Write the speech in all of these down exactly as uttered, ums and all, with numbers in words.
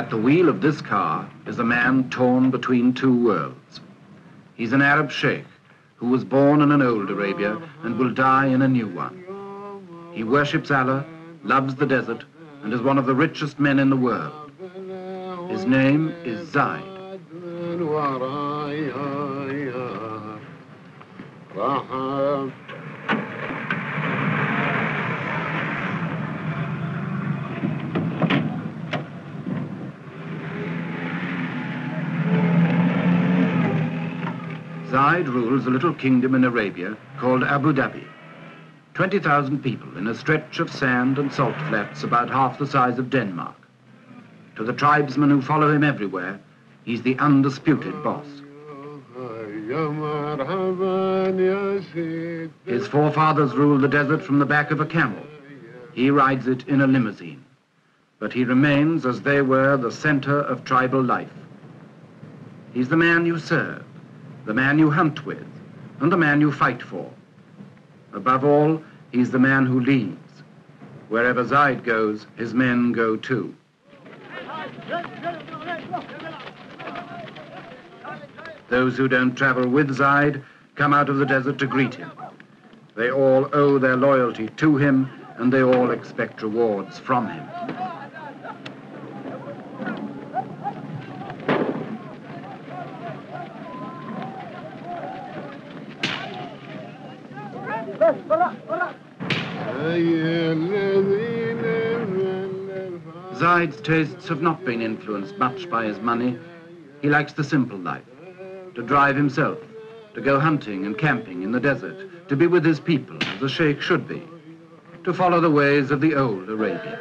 At the wheel of this car is a man torn between two worlds. He's an Arab sheikh who was born in an old Arabia and will die in a new one. He worships Allah, loves the desert, and is one of the richest men in the world. His name is Zaid. Zaid rules a little kingdom in Arabia called Abu Dhabi. twenty thousand people in a stretch of sand and salt flats about half the size of Denmark. To the tribesmen who follow him everywhere, he's the undisputed boss. His forefathers ruled the desert from the back of a camel. He rides it in a limousine. But he remains, as they were, the center of tribal life. He's the man you serve, the man you hunt with, and the man you fight for. Above all, he's the man who leads. Wherever Zaid goes, his men go too. Those who don't travel with Zaid come out of the desert to greet him. They all owe their loyalty to him, and they all expect rewards from him. Zaid's tastes have not been influenced much by his money. He likes the simple life, to drive himself, to go hunting and camping in the desert, to be with his people, as a sheikh should be, to follow the ways of the old Arabia.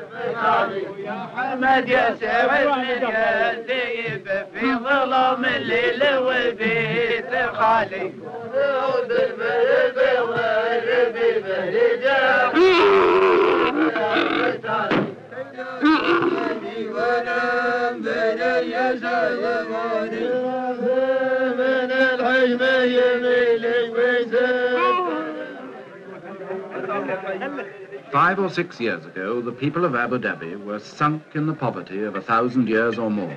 Five or six years ago, the people of Abu Dhabi were sunk in the poverty of a thousand years or more.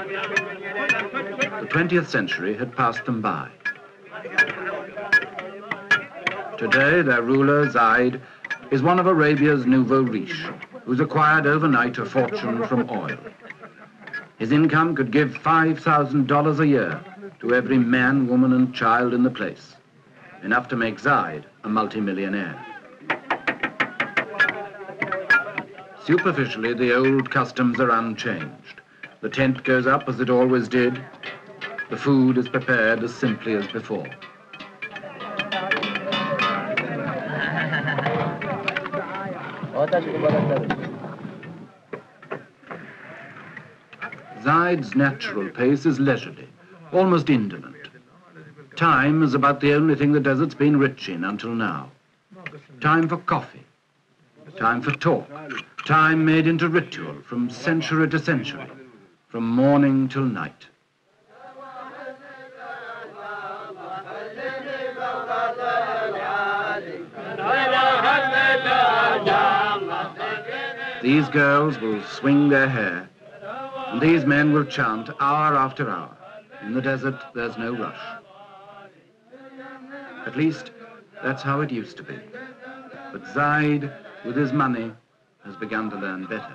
The twentieth century had passed them by. Today, their ruler, Zaid, is one of Arabia's nouveau riche, who's acquired overnight a fortune from oil. His income could give five thousand dollars a year to every man, woman, and child in the place, enough to make Zaid a multimillionaire. Superficially, the old customs are unchanged. The tent goes up as it always did. The food is prepared as simply as before. Zaid's natural pace is leisurely, almost indolent. Time is about the only thing the desert's been rich in until now. Time for coffee, time for talk, time made into ritual from century to century, from morning till night. These girls will swing their hair, and these men will chant hour after hour. In the desert, there's no rush. At least, that's how it used to be. But Zaid, with his money, has begun to learn better.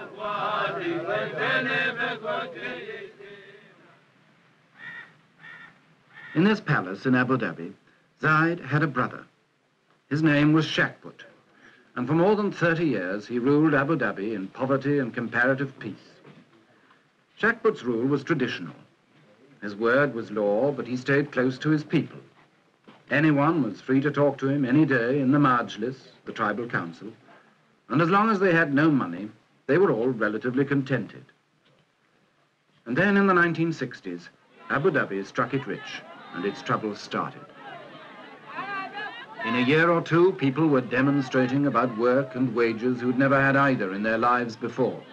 In this palace in Abu Dhabi, Zaid had a brother. His name was Shakput, and for more than thirty years he ruled Abu Dhabi in poverty and comparative peace. Shakput's rule was traditional. His word was law, but he stayed close to his people. Anyone was free to talk to him any day in the Majlis, the tribal council, and as long as they had no money, they were all relatively contented. And then in the nineteen sixties, Abu Dhabi struck it rich, and its troubles started. In a year or two, people were demonstrating about work and wages who'd never had either in their lives before.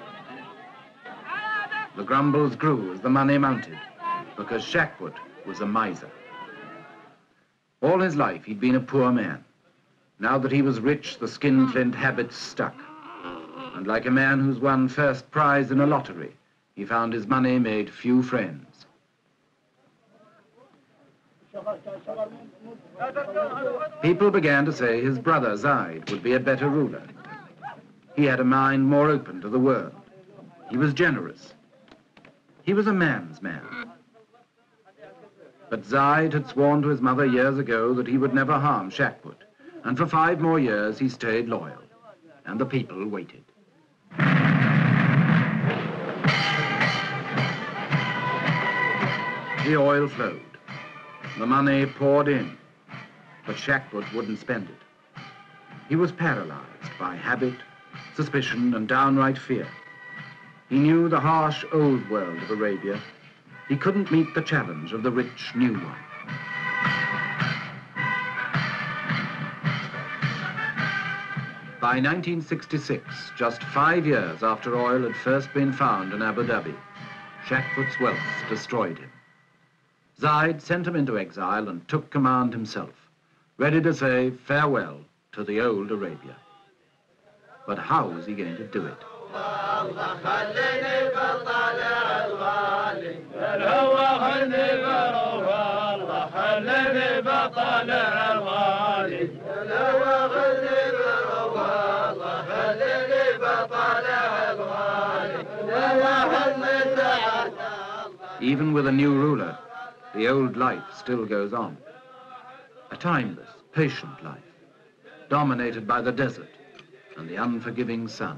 The grumbles grew as the money mounted, because Shakput was a miser. All his life, he'd been a poor man. Now that he was rich, the skinflint habits stuck. And like a man who's won first prize in a lottery, he found his money made few friends. People began to say his brother Zaid would be a better ruler. He had a mind more open to the world. He was generous. He was a man's man. But Zaid had sworn to his mother years ago that he would never harm Shakput, and for five more years he stayed loyal, and the people waited. The oil flowed. The money poured in, but Shakput wouldn't spend it. He was paralyzed by habit, suspicion, and downright fear. He knew the harsh old world of Arabia. He couldn't meet the challenge of the rich new one. By nineteen sixty-six, just five years after oil had first been found in Abu Dhabi, Shakput's wealth destroyed him. Zaid sent him into exile and took command himself, ready to say farewell to the old Arabia. But how was he going to do it? Even with a new ruler, the old life still goes on. A timeless, patient life, dominated by the desert and the unforgiving sun.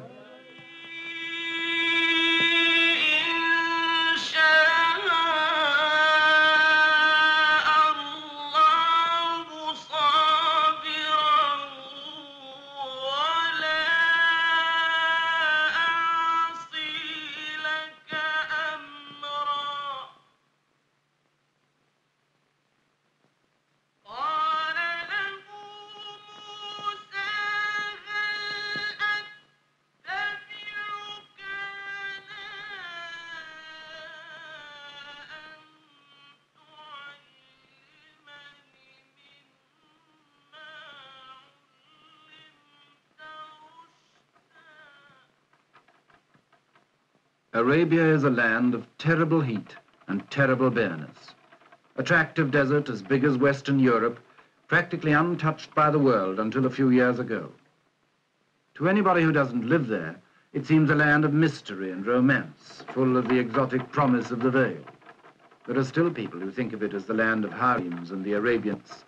Arabia is a land of terrible heat and terrible bareness. A tract of desert as big as Western Europe, practically untouched by the world until a few years ago. To anybody who doesn't live there, it seems a land of mystery and romance, full of the exotic promise of the veil. There are still people who think of it as the land of harems and the Arabians.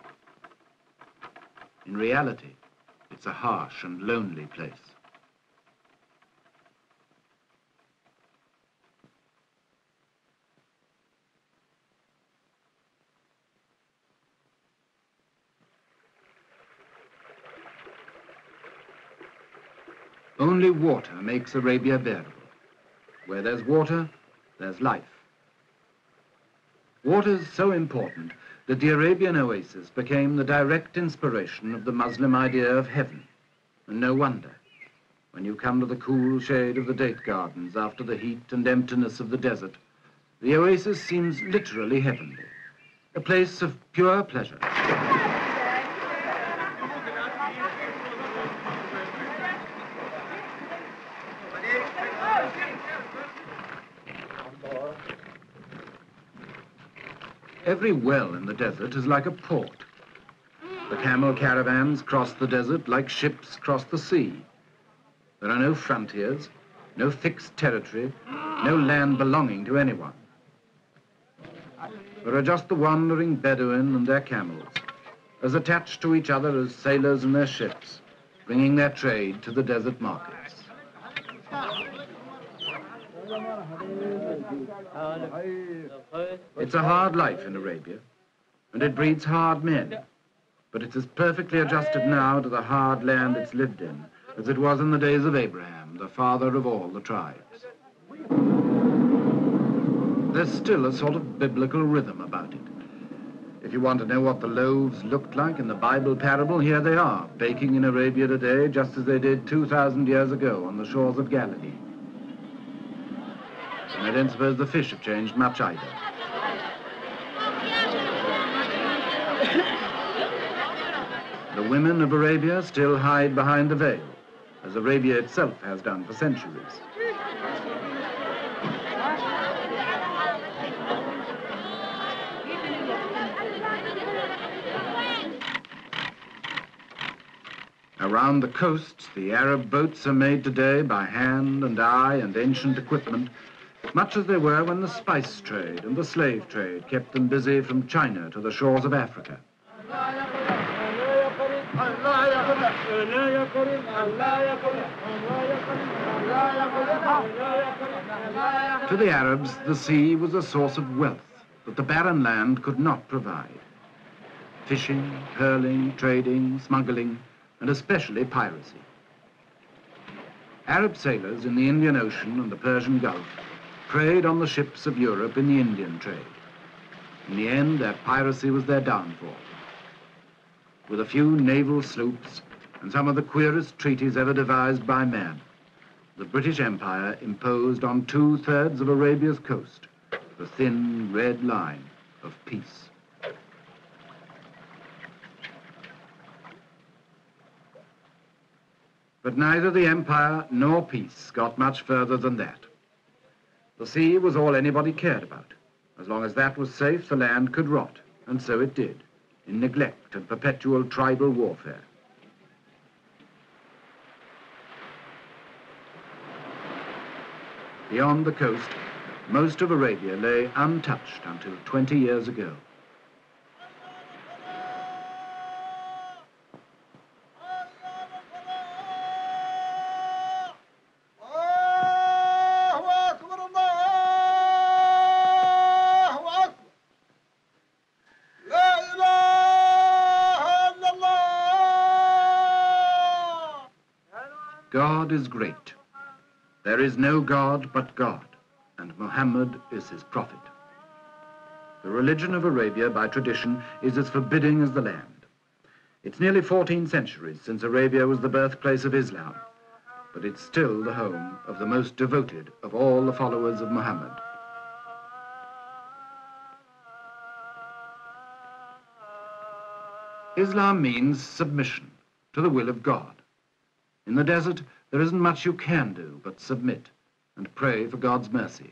In reality, it's a harsh and lonely place. Only water makes Arabia bearable. Where there's water, there's life. Water is so important that the Arabian oasis became the direct inspiration of the Muslim idea of heaven. And no wonder, when you come to the cool shade of the date gardens after the heat and emptiness of the desert, the oasis seems literally heavenly, a place of pure pleasure. Every well in the desert is like a port. The camel caravans cross the desert like ships cross the sea. There are no frontiers, no fixed territory, no land belonging to anyone. There are just the wandering Bedouin and their camels, as attached to each other as sailors and their ships, bringing their trade to the desert markets. It's a hard life in Arabia, and it breeds hard men, but it's as perfectly adjusted now to the hard land it's lived in as it was in the days of Abraham, the father of all the tribes. There's still a sort of biblical rhythm about it. If you want to know what the loaves looked like in the Bible parable, here they are, baking in Arabia today just as they did two thousand years ago on the shores of Galilee. And I don't suppose the fish have changed much either. The women of Arabia still hide behind the veil, as Arabia itself has done for centuries. Around the coasts, the Arab boats are made today by hand and eye and ancient equipment, much as they were when the spice trade and the slave trade kept them busy from China to the shores of Africa. To the Arabs, the sea was a source of wealth that the barren land could not provide. Fishing, hurling, trading, smuggling, and especially piracy. Arab sailors in the Indian Ocean and the Persian Gulf preyed on the ships of Europe in the Indian trade. In the end, their piracy was their downfall. With a few naval sloops and some of the queerest treaties ever devised by man, the British Empire imposed on two-thirds of Arabia's coast the thin red line of peace. But neither the empire nor peace got much further than that. The sea was all anybody cared about. As long as that was safe, the land could rot, and so it did, in neglect and perpetual tribal warfare. Beyond the coast, most of Arabia lay untouched until twenty years ago. God is great. There is no God but God, and Muhammad is his prophet. The religion of Arabia, by tradition, is as forbidding as the land. It's nearly fourteen centuries since Arabia was the birthplace of Islam, but it's still the home of the most devoted of all the followers of Muhammad. Islam means submission to the will of God. In the desert, there isn't much you can do but submit and pray for God's mercy.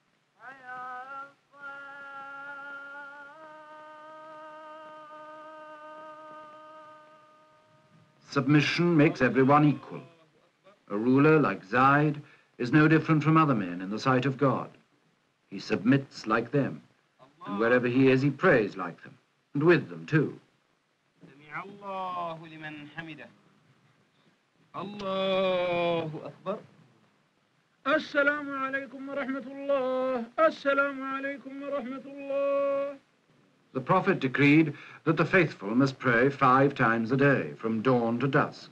Submission makes everyone equal. A ruler like Zaid is no different from other men in the sight of God. He submits like them, and wherever he is, he prays like them, and with them too. Allahu Akbar. Assalamu alaikum wa rahmatullah. Assalamu alaikum wa rahmatullah. The Prophet decreed that the faithful must pray five times a day, from dawn to dusk.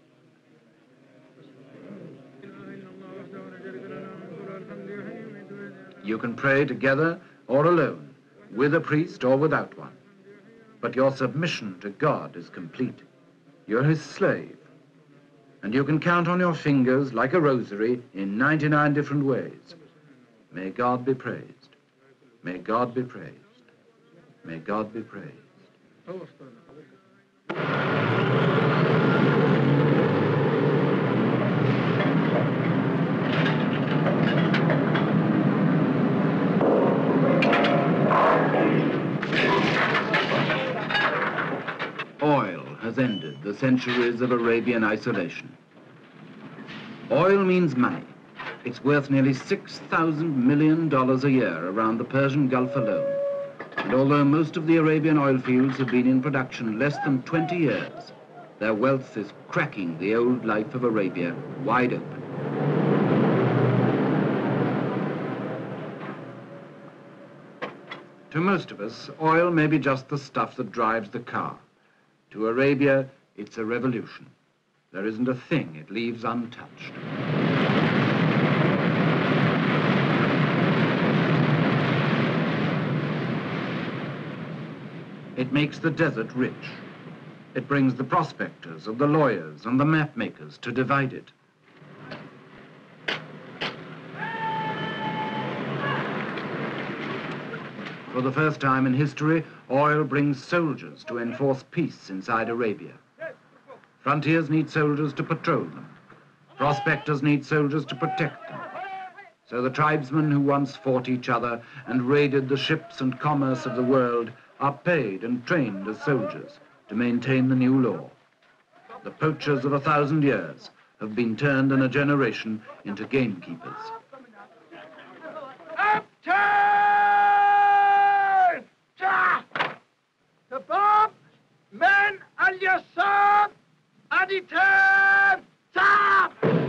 You can pray together or alone, with a priest or without one. But your submission to God is complete. You're his slave. And you can count on your fingers like a rosary in ninety-nine different ways. May God be praised. May God be praised. May God be praised. Oil has ended the centuries of Arabian isolation. Oil means money. It's worth nearly six thousand million dollars a year around the Persian Gulf alone. And although most of the Arabian oil fields have been in production less than twenty years, their wealth is cracking the old life of Arabia wide open. To most of us, oil may be just the stuff that drives the car. To Arabia, it's a revolution. There isn't a thing it leaves untouched. It makes the desert rich. It brings the prospectors and the lawyers and the map makers to divide it. For the first time in history, oil brings soldiers to enforce peace inside Arabia. Frontiers need soldiers to patrol them. Prospectors need soldiers to protect them. So the tribesmen who once fought each other and raided the ships and commerce of the world are paid and trained as soldiers to maintain the new law. the poachers of a thousand years have been turned in a generation into gamekeepers. Upturn! Tabab! Men al-Yassab! Aditab! Tab!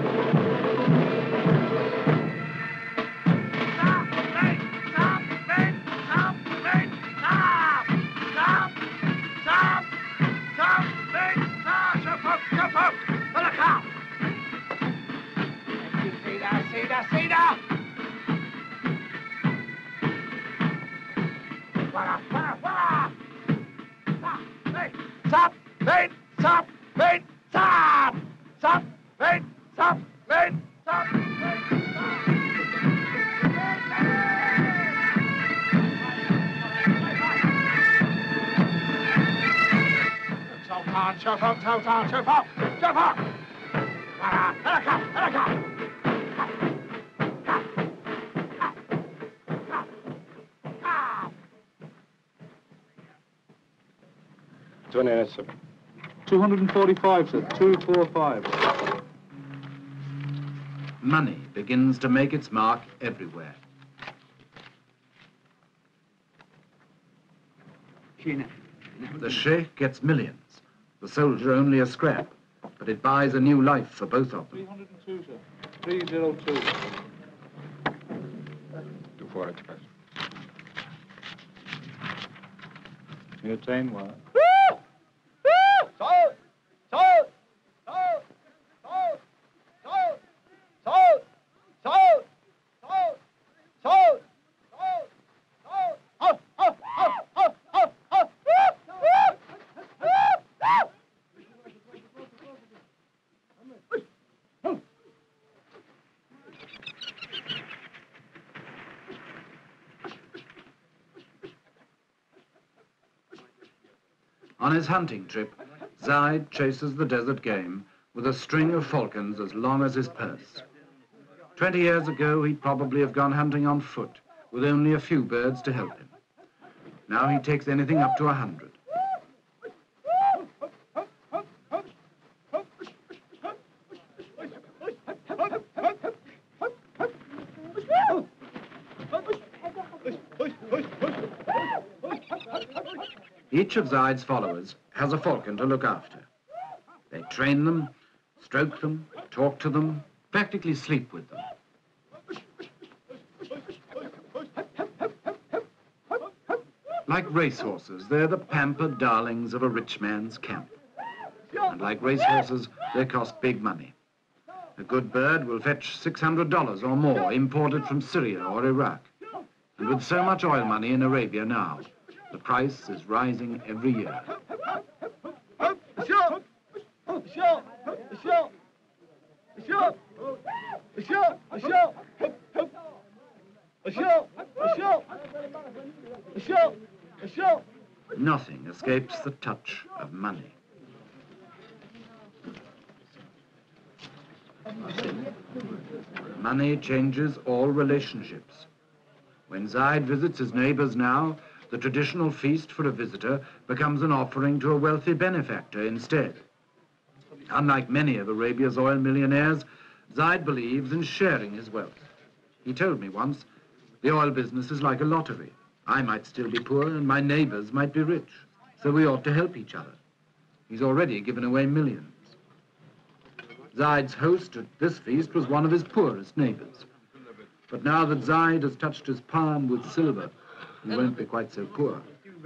Stop! Wait! Stop! Wait! Stop! Stop! Wait! Stop! Wait! Stop! Sultan, Sultan, Sultan, Sultan, Sultan! Helaka! Helaka! twenty minutes, sir. two hundred forty-five, sir. two forty-five. Money begins to make its mark everywhere. The sheikh gets millions, the soldier only a scrap, but it buys a new life for both of them. three hundred two, sir. three oh two. two forty-five. You attain what? Sold! Sold! Sold! Sold! Sold! Sold! Sold! Sold! Sold! Sold! Sold! Oh, oh, oh, oh, oh, oh! On his hunting trip, Zaid chases the desert game with a string of falcons as long as his purse. Twenty years ago, he'd probably have gone hunting on foot, with only a few birds to help him. Now he takes anything up to a hundred. Each of Zaid's followers has a falcon to look after. They train them, stroke them, talk to them, practically sleep with them. Like racehorses, they're the pampered darlings of a rich man's camp. And like racehorses, they cost big money. A good bird will fetch six hundred dollars or more, imported from Syria or Iraq. And with so much oil money in Arabia now, the price is rising every year. Nothing escapes the touch of money. Money changes all relationships. When Zaid visits his neighbors now, the traditional feast for a visitor becomes an offering to a wealthy benefactor instead. Unlike many of Arabia's oil millionaires, Zaid believes in sharing his wealth. He told me once, the oil business is like a lottery. I might still be poor and my neighbors might be rich, so we ought to help each other. He's already given away millions. Zaid's host at this feast was one of his poorest neighbors. But now that Zaid has touched his palm with silver, he won't be quite so poor.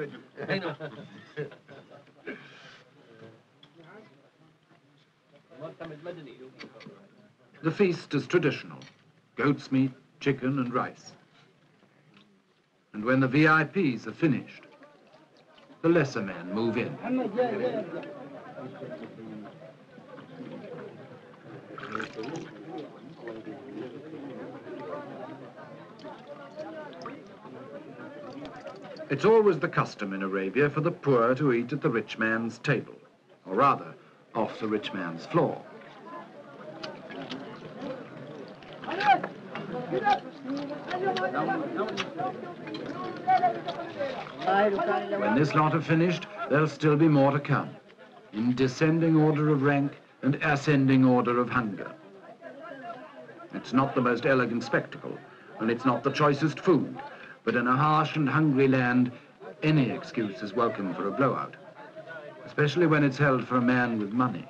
The feast is traditional. Goat's meat, chicken and rice. And when the V I Ps are finished, the lesser men move in. It's always the custom in Arabia for the poor to eat at the rich man's table, or rather, off the rich man's floor. When this lot are finished, there'll still be more to come. in descending order of rank and ascending order of hunger. It's not the most elegant spectacle, and it's not the choicest food, but in a harsh and hungry land, any excuse is welcome for a blowout, especially when it's held for a man with money.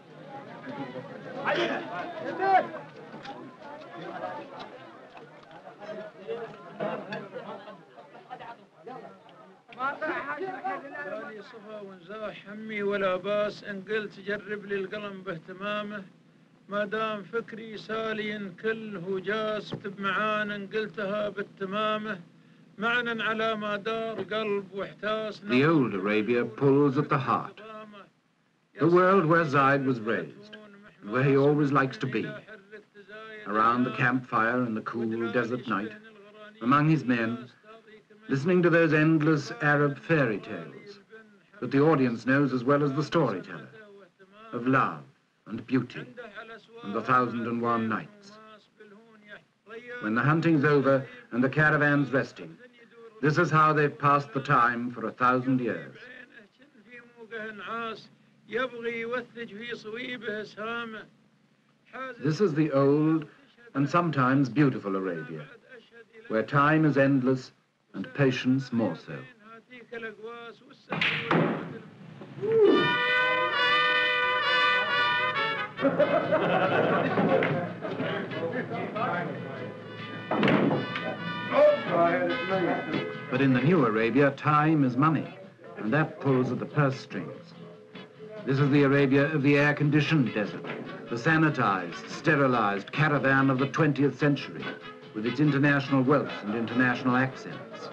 بالي صفا ونزاح همي ولا باس ان قلت جرب لي القلم باهتمامه ما دام فكري سالي كل هو جاس اكتب معانا ان قلتها بالتمامه معنا على ما دار قلب واحتاس. The old Arabia pulls at the heart. The world where Zaid was raised, and where he always likes to be. Around the campfire in the cool desert night, among his men, listening to those endless Arab fairy tales that the audience knows as well as the storyteller, of love and beauty and the thousand and one nights. When the hunting's over and the caravan's resting, this is how they've passed the time for a thousand years. This is the old and sometimes beautiful Arabia, where time is endless and patience more so. But in the new Arabia, time is money, and that pulls at the purse strings. This is the Arabia of the air-conditioned desert, the sanitized, sterilized caravan of the twentieth century, with its international wealth and international accents.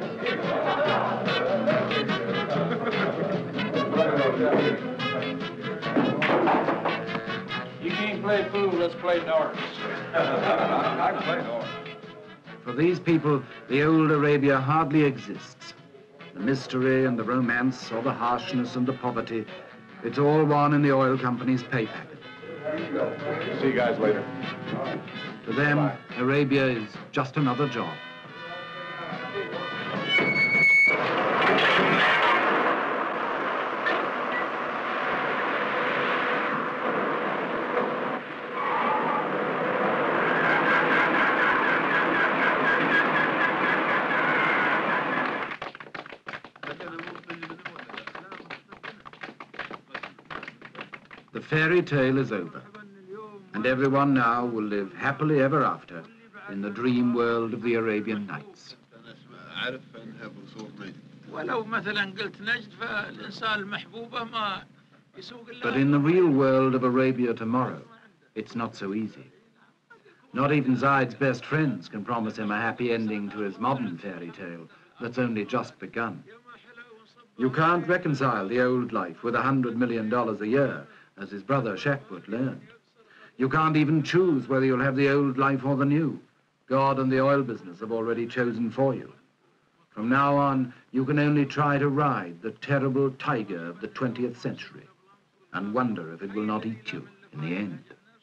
You can't play pool, let's play darts. I can play darts. For these people, the old Arabia hardly exists. The mystery and the romance, or the harshness and the poverty, it's all one in the oil company's pay packet. See you guys later. To them, Bye. Arabia is just another job. The fairy tale is over, and everyone now will live happily ever after in the dream world of the Arabian Nights. But in the real world of Arabia tomorrow, it's not so easy. Not even Zaid's best friends can promise him a happy ending to his modern fairy tale that's only just begun. You can't reconcile the old life with a hundred million dollars a year, as his brother Shakput learned. You can't even choose whether you'll have the old life or the new. God and the oil business have already chosen for you. From now on, you can only try to ride the terrible tiger of the twentieth century and wonder if it will not eat you in the end.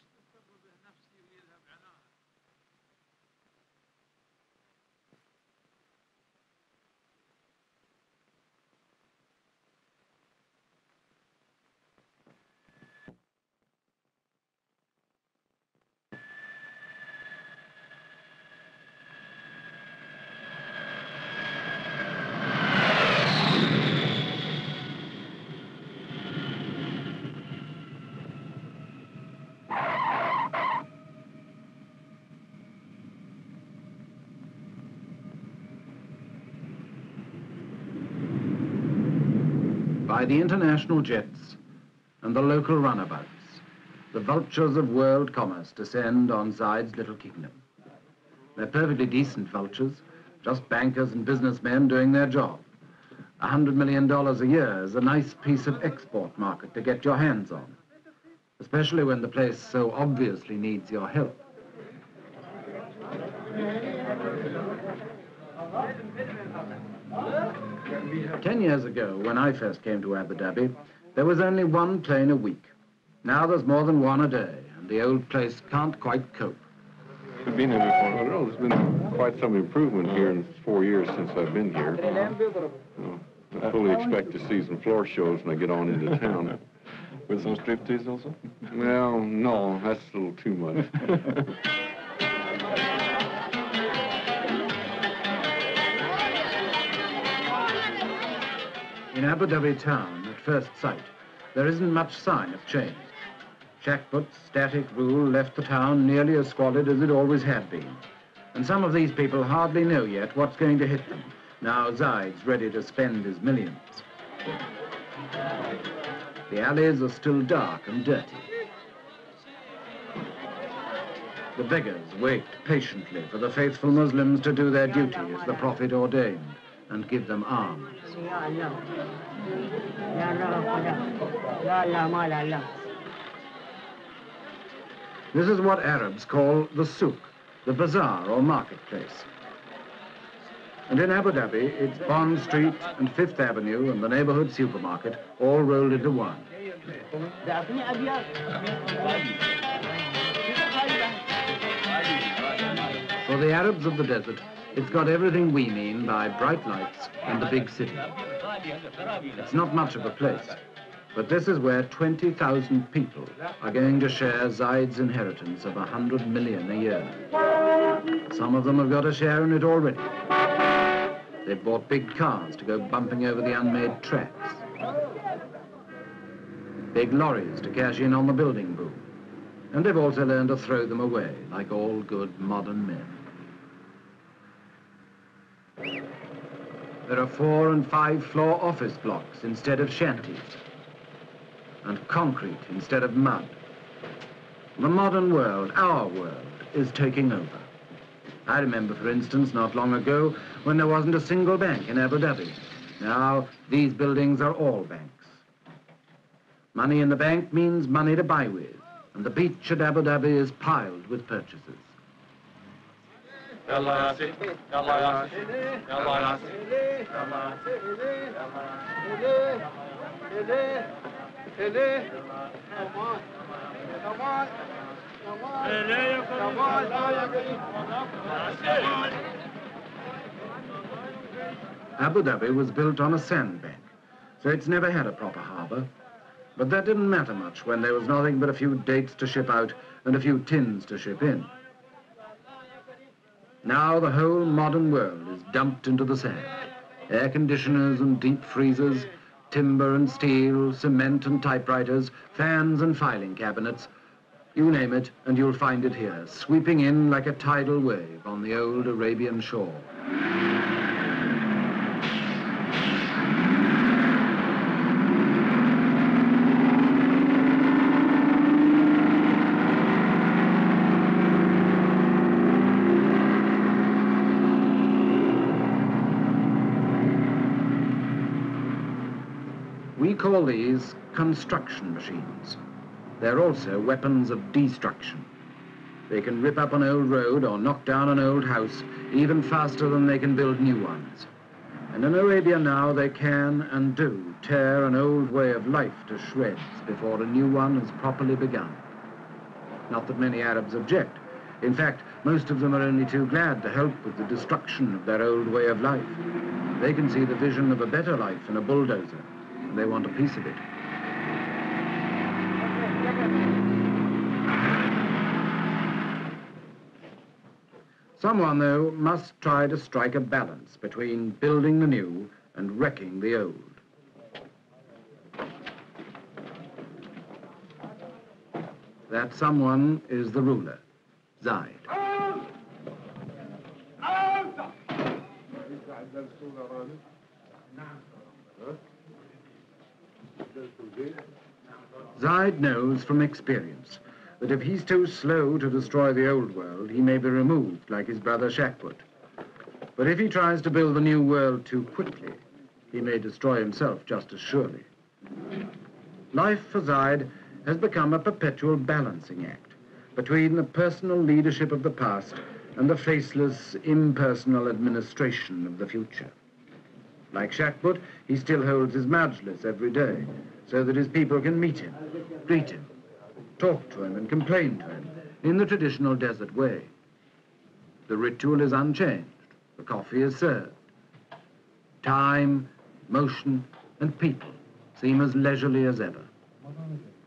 By the international jets and the local runabouts, the vultures of world commerce descend on Zaid's little kingdom. They're perfectly decent vultures, just bankers and businessmen doing their job. A hundred million dollars a year is a nice piece of export market to get your hands on, especially when the place so obviously needs your help. Ten years ago, when I first came to Abu Dhabi, there was only one plane a week. Now there's more than one a day, and the old place can't quite cope. I've been here before. I don't know, there's been quite some improvement here in four years since I've been here. You know, I fully expect to see some floor shows when I get on into town. With some striptease also? Well, no, that's a little too much. In Abu Dhabi town, at first sight, there isn't much sign of change. Shakput's static rule left the town nearly as squalid as it always had been. And some of these people hardly know yet what's going to hit them. Now Zaid's ready to spend his millions. The alleys are still dark and dirty. The beggars wait patiently for the faithful Muslims to do their duty as the Prophet ordained and give them alms. This is what Arabs call the souk, the bazaar or marketplace. And in Abu Dhabi, it's Bond Street and Fifth Avenue and the neighborhood supermarket all rolled into one. For the Arabs of the desert, it's got everything we mean by bright lights and the big city. It's not much of a place, but this is where twenty thousand people are going to share Zaid's inheritance of a hundred million a year. Some of them have got a share in it already. They've bought big cars to go bumping over the unmade tracks. Big lorries to cash in on the building boom. And they've also learned to throw them away, like all good modern men. There are four and five floor office blocks instead of shanties, and concrete instead of mud. The modern world, our world, is taking over. I remember, for instance, not long ago, when there wasn't a single bank in Abu Dhabi. Now, these buildings are all banks. Money in the bank means money to buy with, and the beach at Abu Dhabi is piled with purchases. Abu Dhabi was built on a sandbank, so it's never had a proper harbor. But that didn't matter much when there was nothing but a few dates to ship out and a few tins to ship in. Now the whole modern world is dumped into the sand. Air conditioners and deep freezers, timber and steel, cement and typewriters, fans and filing cabinets. You name it, and you'll find it here, sweeping in like a tidal wave on the old Arabian shore. We call these construction machines. They're also weapons of destruction. They can rip up an old road or knock down an old house even faster than they can build new ones. And in Arabia now they can and do tear an old way of life to shreds before a new one has properly begun. Not that many Arabs object. In fact, most of them are only too glad to help with the destruction of their old way of life. They can see the vision of a better life in a bulldozer, and they want a piece of it. Someone, though, must try to strike a balance between building the new and wrecking the old. That someone is the ruler, Zaid. Zaid knows from experience that if he's too slow to destroy the old world, he may be removed like his brother Shakput. But if he tries to build the new world too quickly, he may destroy himself just as surely. Life for Zaid has become a perpetual balancing act between the personal leadership of the past and the faceless, impersonal administration of the future. Like Shakput, he still holds his majlis every day, so that his people can meet him, greet him, talk to him and complain to him in the traditional desert way. The ritual is unchanged. The coffee is served. Time, motion, and people seem as leisurely as ever.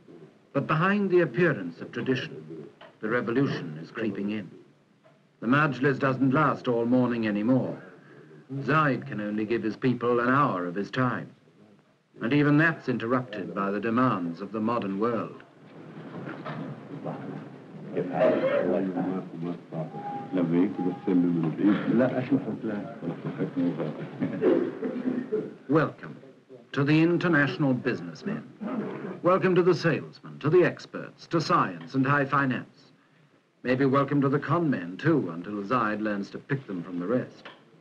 But behind the appearance of tradition, the revolution is creeping in. The Majlis doesn't last all morning anymore. Zaid can only give his people an hour of his time. And even that's interrupted by the demands of the modern world. Welcome to the international businessmen. Welcome to the salesmen, to the experts, to science and high finance. Maybe welcome to the con men, too, until Zaid learns to pick them from the rest.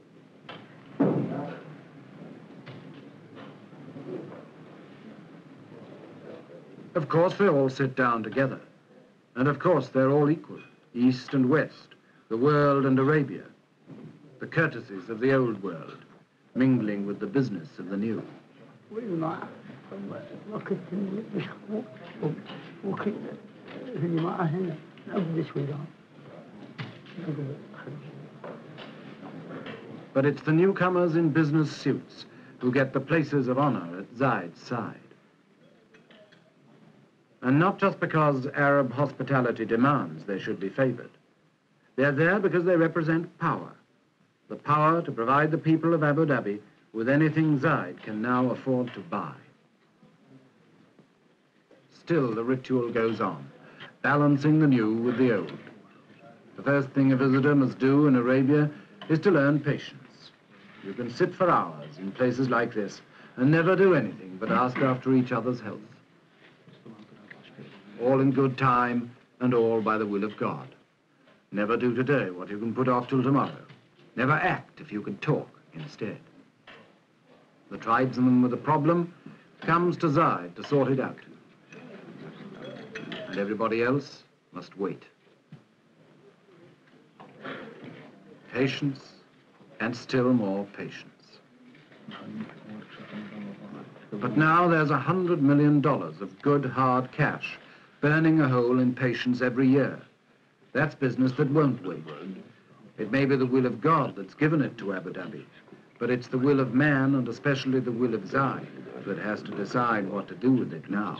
Of course, they all sit down together. And of course, they're all equal, East and West, the world and Arabia, the courtesies of the old world, mingling with the business of the new. But it's the newcomers in business suits who get the places of honor at Zaid's side. And not just because Arab hospitality demands they should be favored. They're there because they represent power. The power to provide the people of Abu Dhabi with anything Zaid can now afford to buy. Still, the ritual goes on, balancing the new with the old. The first thing a visitor must do in Arabia is to learn patience. You can sit for hours in places like this and never do anything but ask after each other's health. All in good time and all by the will of God. Never do today what you can put off till tomorrow. Never act if you can talk instead. The tribesman with a problem comes to Zaid to sort it out. And everybody else must wait. Patience and still more patience. But now there's a hundred million dollars of good hard cash burning a hole in patience every year. That's business that won't wait. It may be the will of God that's given it to Abu Dhabi, but it's the will of man, and especially the will of Zaid, that has to decide what to do with it now.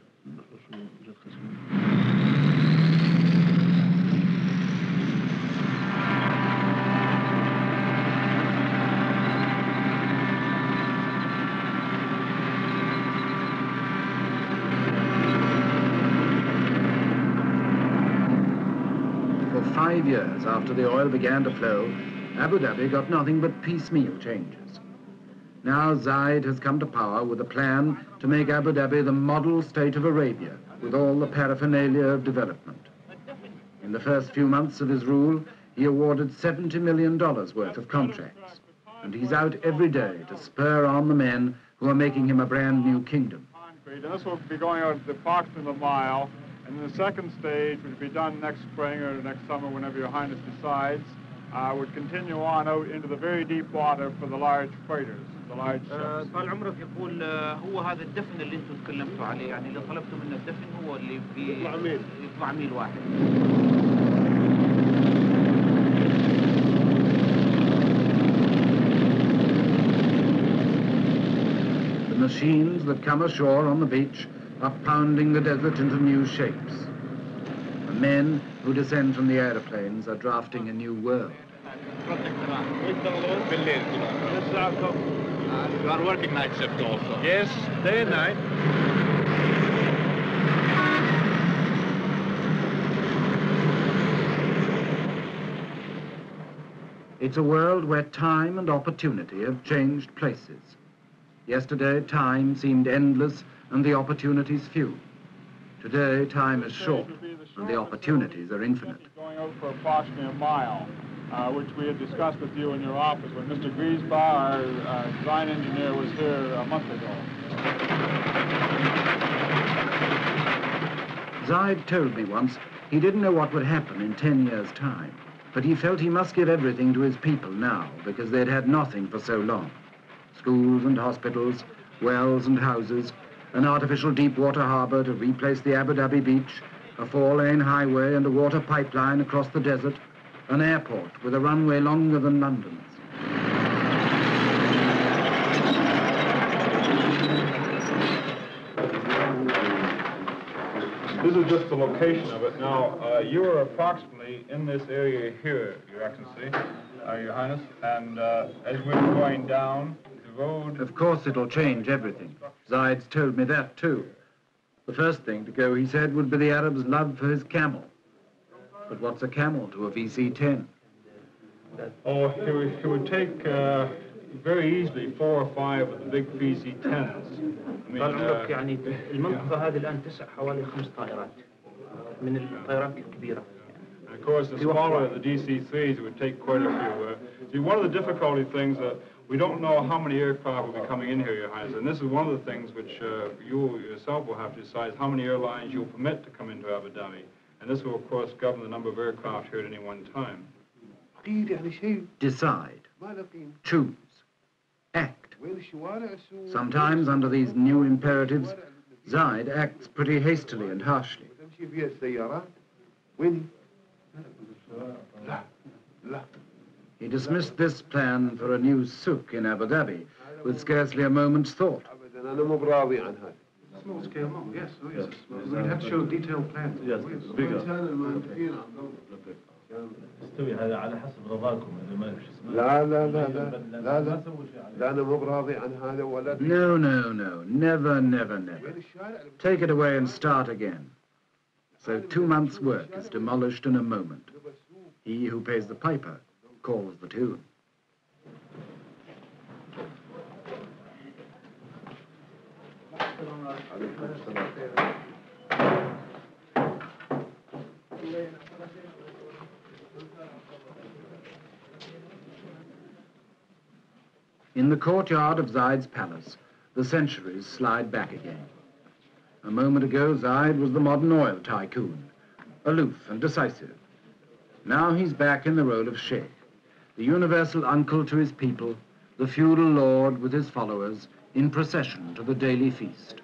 Five years after the oil began to flow, Abu Dhabi got nothing but piecemeal changes. Now Zaid has come to power with a plan to make Abu Dhabi the model state of Arabia, with all the paraphernalia of development. In the first few months of his rule, he awarded seventy million dollars worth of contracts, and he's out every day to spur on the men who are making him a brand new kingdom. And this will be going out the approximately a mile. And the second stage, which will be done next spring or next summer, whenever Your Highness decides, uh, would continue on out into the very deep water for the large freighters, the large ships. طال عمرك يقول هو هذا الدفن اللي انتم تكلمتوا عليه، يعني اللي طلبتوا منه الدفن هو اللي يطلع ميل يطلع ميل واحد. The machines that come ashore on the beach are pounding the desert into new shapes. The men who descend from the aeroplanes are drafting a new world. You are working night shift also? Yes, day and night. It's a world where time and opportunity have changed places. Yesterday, time seemed endless and the opportunities few. Today, time is short, and the opportunities are infinite. Going out for approximately a mile, uh, which we had discussed with you in your office when Mister Griesbach, our uh, design engineer, was here a month ago. Zaid told me once he didn't know what would happen in ten years' time, but he felt he must give everything to his people now because they'd had nothing for so long. Schools and hospitals, wells and houses, an artificial deep water harbor to replace the Abu Dhabi beach, a four-lane highway and a water pipeline across the desert, an airport with a runway longer than London's. This is just the location of it. Now, uh, you are approximately in this area here, Your Excellency, uh, Your Highness, and uh, as we were going down the road... Of course it'll change everything. Zaid's told me that too. The first thing to go, he said, would be the Arab's love for his camel. But what's a camel to a V C ten? Oh, he would, he would take uh, very easily four or five of the big V C tens. I mean, طال عمرك uh, يعني المنطقة هذه الآن تسع حوالي خمس طائرات من الطائرات الكبيرة. And of course, the smaller, the D C threes, would take quite a few. Uh, see, one of the difficulty things that we don't know how many aircraft will be coming in here, Your Highness, and this is one of the things which uh, you yourself will have to decide is how many airlines you'll permit to come into Abu Dhabi. And this will, of course, govern the number of aircraft here at any one time. Decide. Choose. Act. Sometimes, under these new imperatives, Zaid acts pretty hastily and harshly. He dismissed this plan for a new souk in Abu Dhabi with scarcely a moment's thought. Small scale model, yes, oh yes. We'd have to show detailed plans. Yes, it's bigger. استوي هذا على حسب رضاكم اذا ما لا لا لا لا لا لا لا انا مو براضي عن هذا ولا No, no, no, never, never, never. Take it away and start again. So two months' work is demolished in a moment. He who pays the piper calls the tune. In the courtyard of Zaid's palace, the centuries slide back again. A moment ago, Zaid was the modern oil tycoon, aloof and decisive. Now he's back in the role of sheikh, the universal uncle to his people, the feudal lord with his followers, in procession to the daily feast.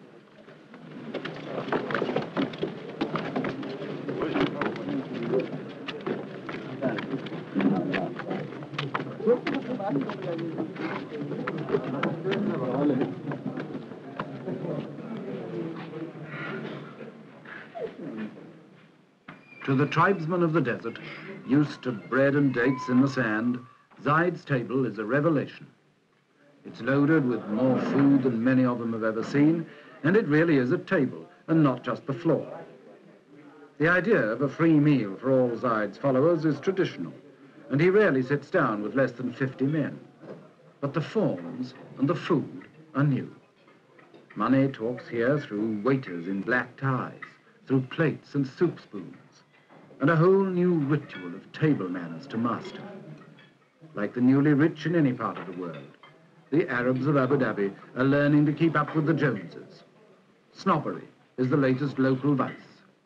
To the tribesmen of the desert, used to bread and dates in the sand, Zaid's table is a revelation. It's loaded with more food than many of them have ever seen, and it really is a table, and not just the floor. The idea of a free meal for all Zaid's followers is traditional, and he rarely sits down with less than fifty men. But the forms and the food are new. Money talks here through waiters in black ties, through plates and soup spoons, and a whole new ritual of table manners to master. Like the newly rich in any part of the world, the Arabs of Abu Dhabi are learning to keep up with the Joneses. Snobbery is the latest local vice.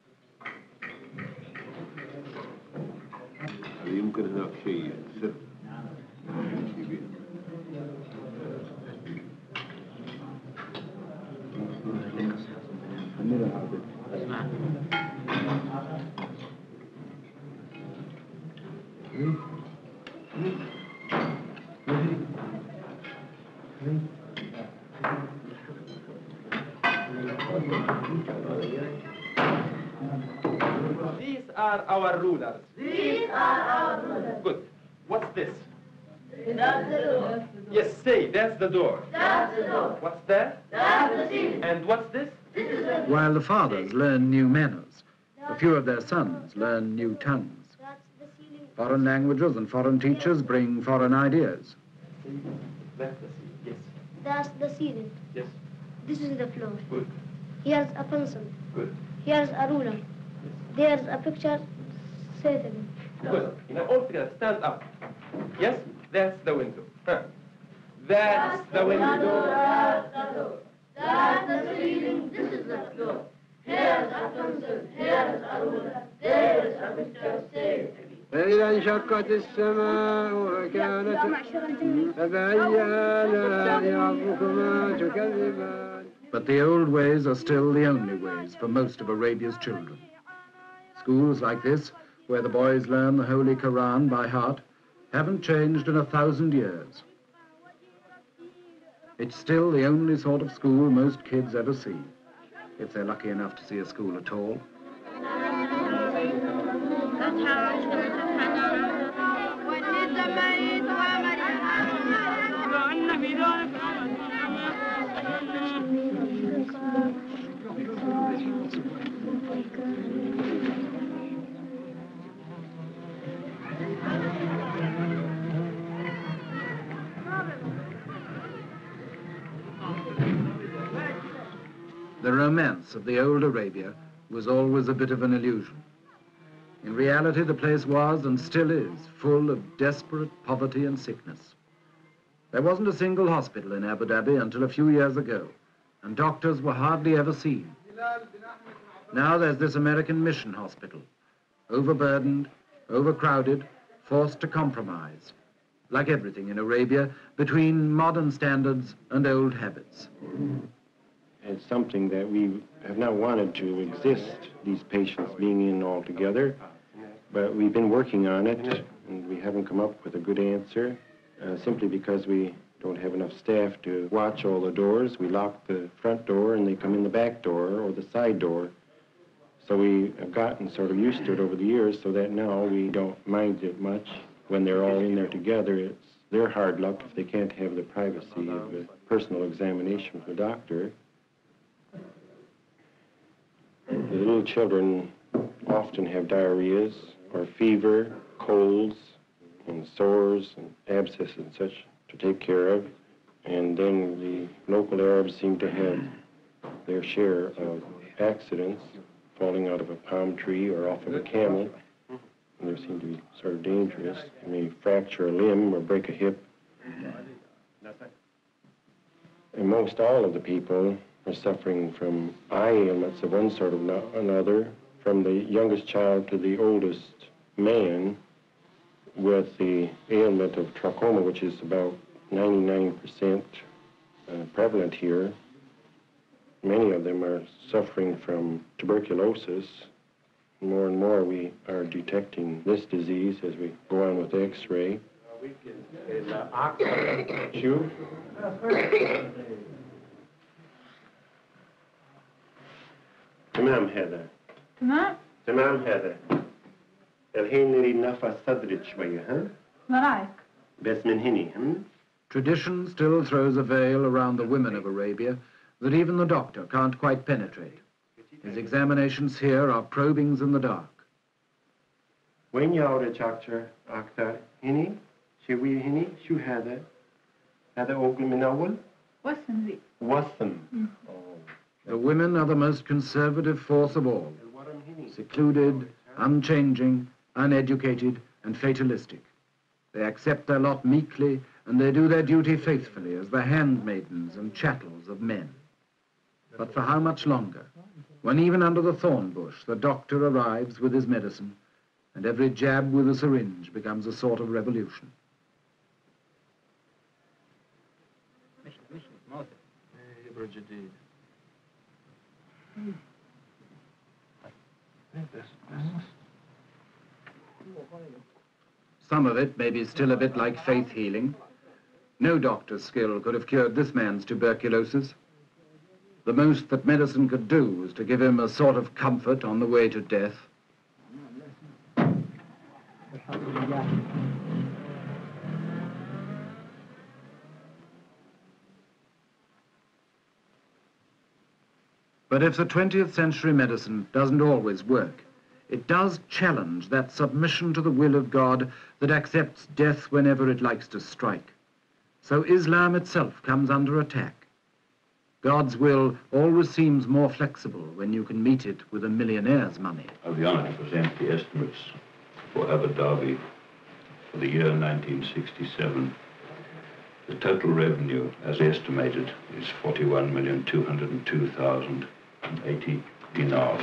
يمكن هناك شيء سر These are our rulers. These are our rulers. Good. What's this? That's the door. Yes, say, that's the door. That's the door. What's that? That's the ceiling. And what's this? This is the... While the fathers learn new manners, a few of their sons learn new tongues. That's the ceiling. Foreign languages and foreign teachers bring foreign ideas. That's the ceiling. Yes. That's the ceiling. Yes. This is the floor. Good. Here's a pencil. Good. Here's a ruler. There's a picture. Say it again. Good. Now all together, stand up. Yes, that's the window. Huh. That's the window. That's the door. That's the ceiling. This is the floor. Here's a pencil. Here's a ruler. There's a picture. Say it again. فإذا انشقت السماء وكانت فبأي آلاء ربكما تكذبان. But the old ways are still the only ways for most of Arabia's children. Schools like this, where the boys learn the Holy Quran by heart, haven't changed in a thousand years. It's still the only sort of school most kids ever see. if they're lucky enough to see a school at all. The romance of the old Arabia was always a bit of an illusion. In reality, the place was, and still is, full of desperate poverty and sickness. There wasn't a single hospital in Abu Dhabi until a few years ago, and doctors were hardly ever seen. Now there's this American mission hospital, overburdened, overcrowded, forced to compromise, like everything in Arabia, between modern standards and old habits. It's something that we have not wanted to exist, these patients being in all together, but we've been working on it, and we haven't come up with a good answer, uh, simply because we don't have enough staff to watch all the doors. We lock the front door, and they come in the back door or the side door. So we have gotten sort of used to it over the years, so that now we don't mind it much. When they're all in there together, it's their hard luck if they can't have the privacy of a personal examination with a doctor. The little children often have diarrheas or fever, colds, and sores and abscesses and such to take care of. And then the local Arabs seem to have their share of accidents, falling out of a palm tree or off of a camel. And they seem to be sort of dangerous. They may fracture a limb or break a hip. And most all of the people are suffering from eye ailments of one sort or another, from the youngest child to the oldest man, with the ailment of trachoma, which is about ninety-nine percent uh, prevalent here. Many of them are suffering from tuberculosis. More and more we are detecting this disease as we go on with X-ray. تمام هذا تمام تمام هذا الحين نريد نرفع صدرك شوية ها ما رايك بس من هني هم. Tradition still throws a veil around the women of Arabia that even the doctor can't quite penetrate. His examinations here are probings in the dark. وين يعود دكتور أكثر هني شوية هني شو هذا هذا أوكل من أول وسم ذي وسم. The women are the most conservative force of all, secluded, unchanging, uneducated, and fatalistic. They accept their lot meekly, and they do their duty faithfully as the handmaidens and chattels of men. But for how much longer? When even under the thorn bush, the doctor arrives with his medicine, and every jab with a syringe becomes a sort of revolution. Some of it may be still a bit like faith healing. No doctor's skill could have cured this man's tuberculosis. The most that medicine could do was to give him a sort of comfort on the way to death. But if the twentieth century medicine doesn't always work, it does challenge that submission to the will of God that accepts death whenever it likes to strike. So Islam itself comes under attack. God's will always seems more flexible when you can meet it with a millionaire's money. I have the honor to present the estimates for Abu Dhabi for the year nineteen sixty-seven. The total revenue, as estimated, is forty-one million two hundred two thousand eighty dinars.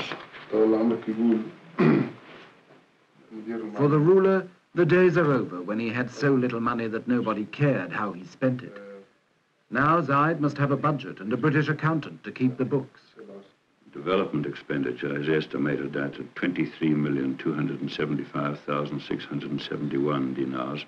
For the ruler, the days are over when he had so little money that nobody cared how he spent it. Now Zaid must have a budget and a British accountant to keep the books. Development expenditure is estimated at twenty-three million two hundred seventy-five thousand six hundred seventy-one dinars.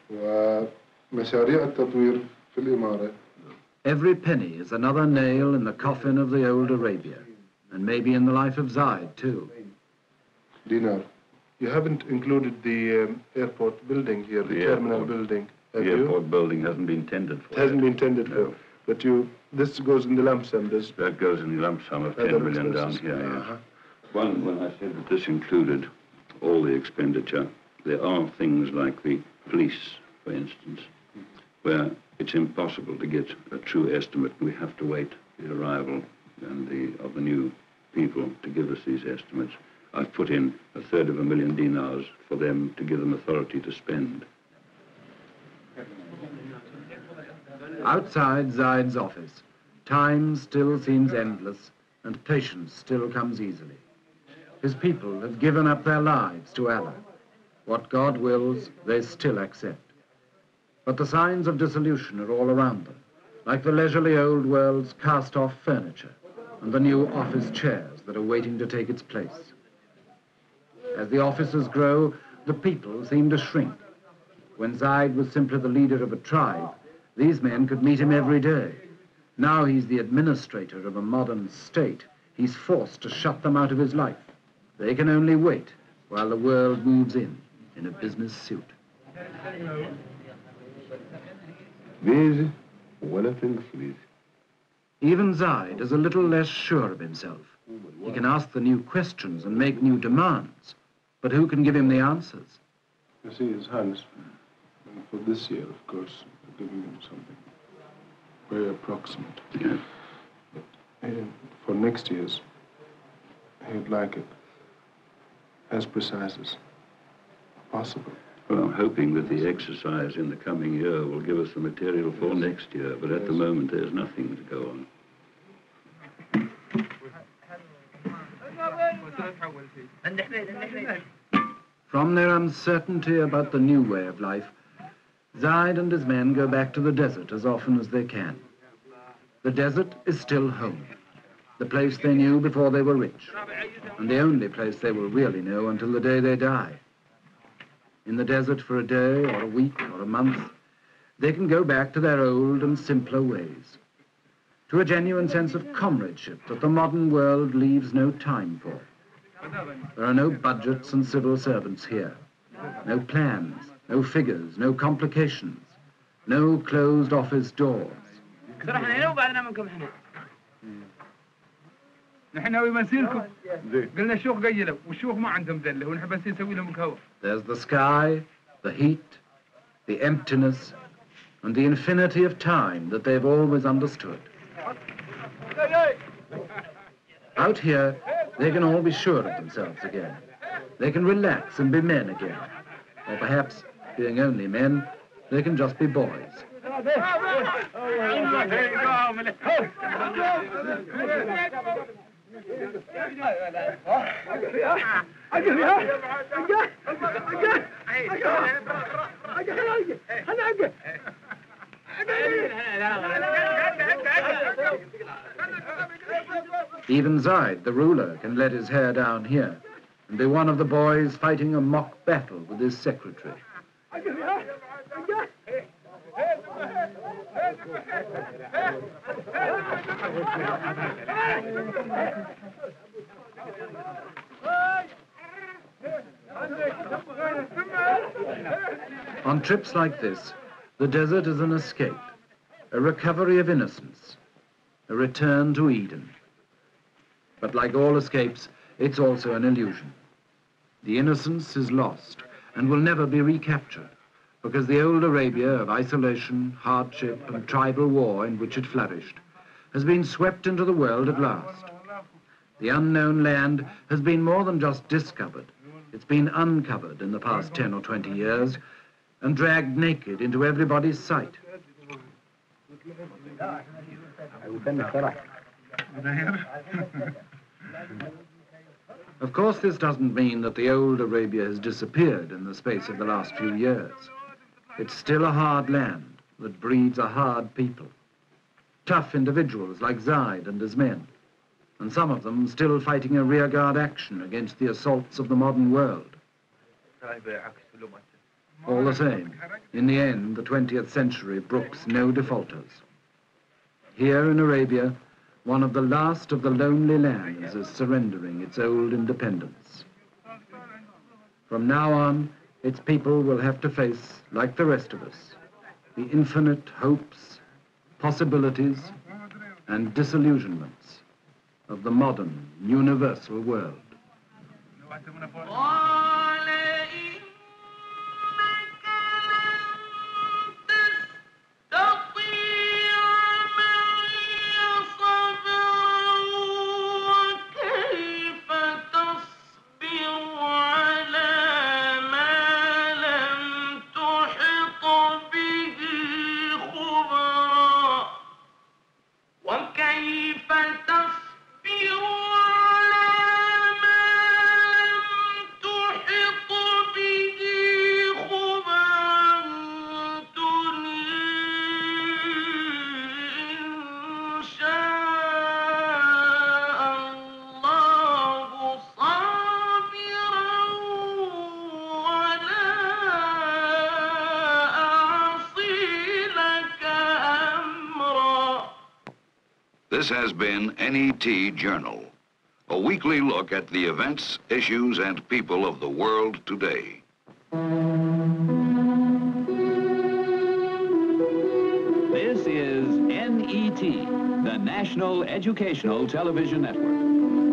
Every penny is another nail in the coffin of the old Arabia, and maybe in the life of Zaid, too. Dinar, you haven't included the um, airport building here, the, The terminal airport. building, have The you? airport building hasn't been tendered for. It hasn't been tendered for, but you, this goes in the lump sum, does That goes in the lump sum of Other ten million down expenses. here, yes. Uh-huh. One, when I said that this included all the expenditure, there are things like the police, for instance, where it's impossible to get a true estimate. We have to wait the arrival and the, of the new people to give us these estimates. I've put in a third of a million dinars for them to give them authority to spend. Outside Zaid's office, time still seems endless and patience still comes easily. His people have given up their lives to Allah. What God wills, they still accept. But the signs of dissolution are all around them, like the leisurely old world's cast-off furniture and the new office chairs that are waiting to take its place. As the offices grow, the people seem to shrink. When Zaid was simply the leader of a tribe, these men could meet him every day. Now he's the administrator of a modern state. He's forced to shut them out of his life. They can only wait while the world moves in, in a business suit. These, ولا تنفذ. Even Zaid is a little less sure of himself. He can ask the new questions and make new demands, but who can give him the answers? You see, his Hans, for this year, of course, we're giving him something very approximate. Yeah. And for next year's, he'd like it as precise as possible. Well, I'm hoping that the exercise in the coming year will give us the material for next year, but at the moment there's nothing to go on. From their uncertainty about the new way of life, Zaid and his men go back to the desert as often as they can. The desert is still home, the place they knew before they were rich, and the only place they will really know until the day they die. In the desert for a day or a week or a month, they can go back to their old and simpler ways, to a genuine sense of comradeship that the modern world leaves no time for. There are no budgets and civil servants here, no plans, no figures, no complications, no closed office doors. نحن ناوي بنسيلكم قلنا الشوخ قيلوا والشوخ ما عندهم دله ونحب نسوي لهم الكهوة. There's the sky, the heat, the emptiness, and the infinity of time that they've always understood. Out here, they can all be sure of themselves again. They can relax and be men again. Or perhaps, being only men, they can just be boys. Even Zaid, the ruler, can let his hair down here and be one of the boys fighting a mock battle with his secretary. On trips like this, the desert is an escape, a recovery of innocence, a return to Eden. But like all escapes, it's also an illusion. The innocence is lost and will never be recaptured, because the old Arabia of isolation, hardship, and tribal war in which it flourished has been swept into the world at last. The unknown land has been more than just discovered. It's been uncovered in the past ten or twenty years and dragged naked into everybody's sight. Of course, this doesn't mean that the old Arabia has disappeared in the space of the last few years. It's still a hard land that breeds a hard people. Tough individuals like Zaid and his men, and some of them still fighting a rearguard action against the assaults of the modern world. All the same, in the end, the twentieth century brooks no defaulters. Here in Arabia, one of the last of the lonely lands is surrendering its old independence. From now on, its people will have to face, like the rest of us, the infinite hopes, possibilities, and disillusionments of the modern, universal world. This has been N E T Journal, a weekly look at the events, issues, and people of the world today. This is N E T, the National Educational Television Network.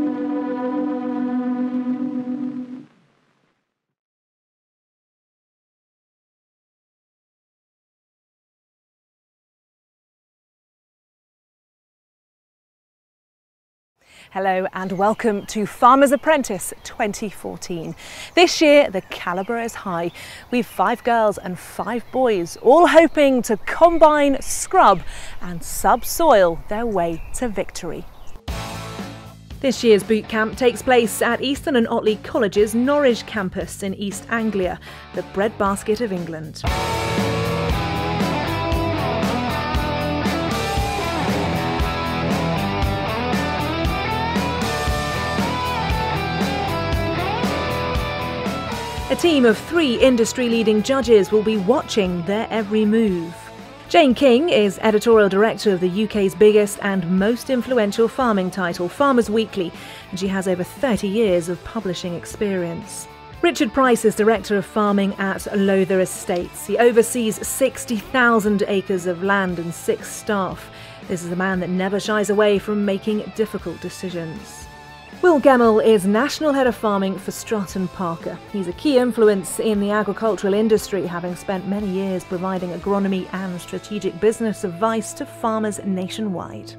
Hello and welcome to Farmer's Apprentice twenty fourteen. This year the calibre is high. We've five girls and five boys, all hoping to combine, scrub and subsoil their way to victory. This year's boot camp takes place at Easton and Otley College's Norwich campus in East Anglia, the breadbasket of England. A team of three industry-leading judges will be watching their every move. Jane King is editorial director of the U K's biggest and most influential farming title, Farmers Weekly, and she has over thirty years of publishing experience. Richard Price is director of farming at Lowther Estates. He oversees sixty thousand acres of land and six staff. This is a man that never shies away from making difficult decisions. Will Gemmell is National Head of Farming for Strutt and Parker. He's a key influence in the agricultural industry, having spent many years providing agronomy and strategic business advice to farmers nationwide.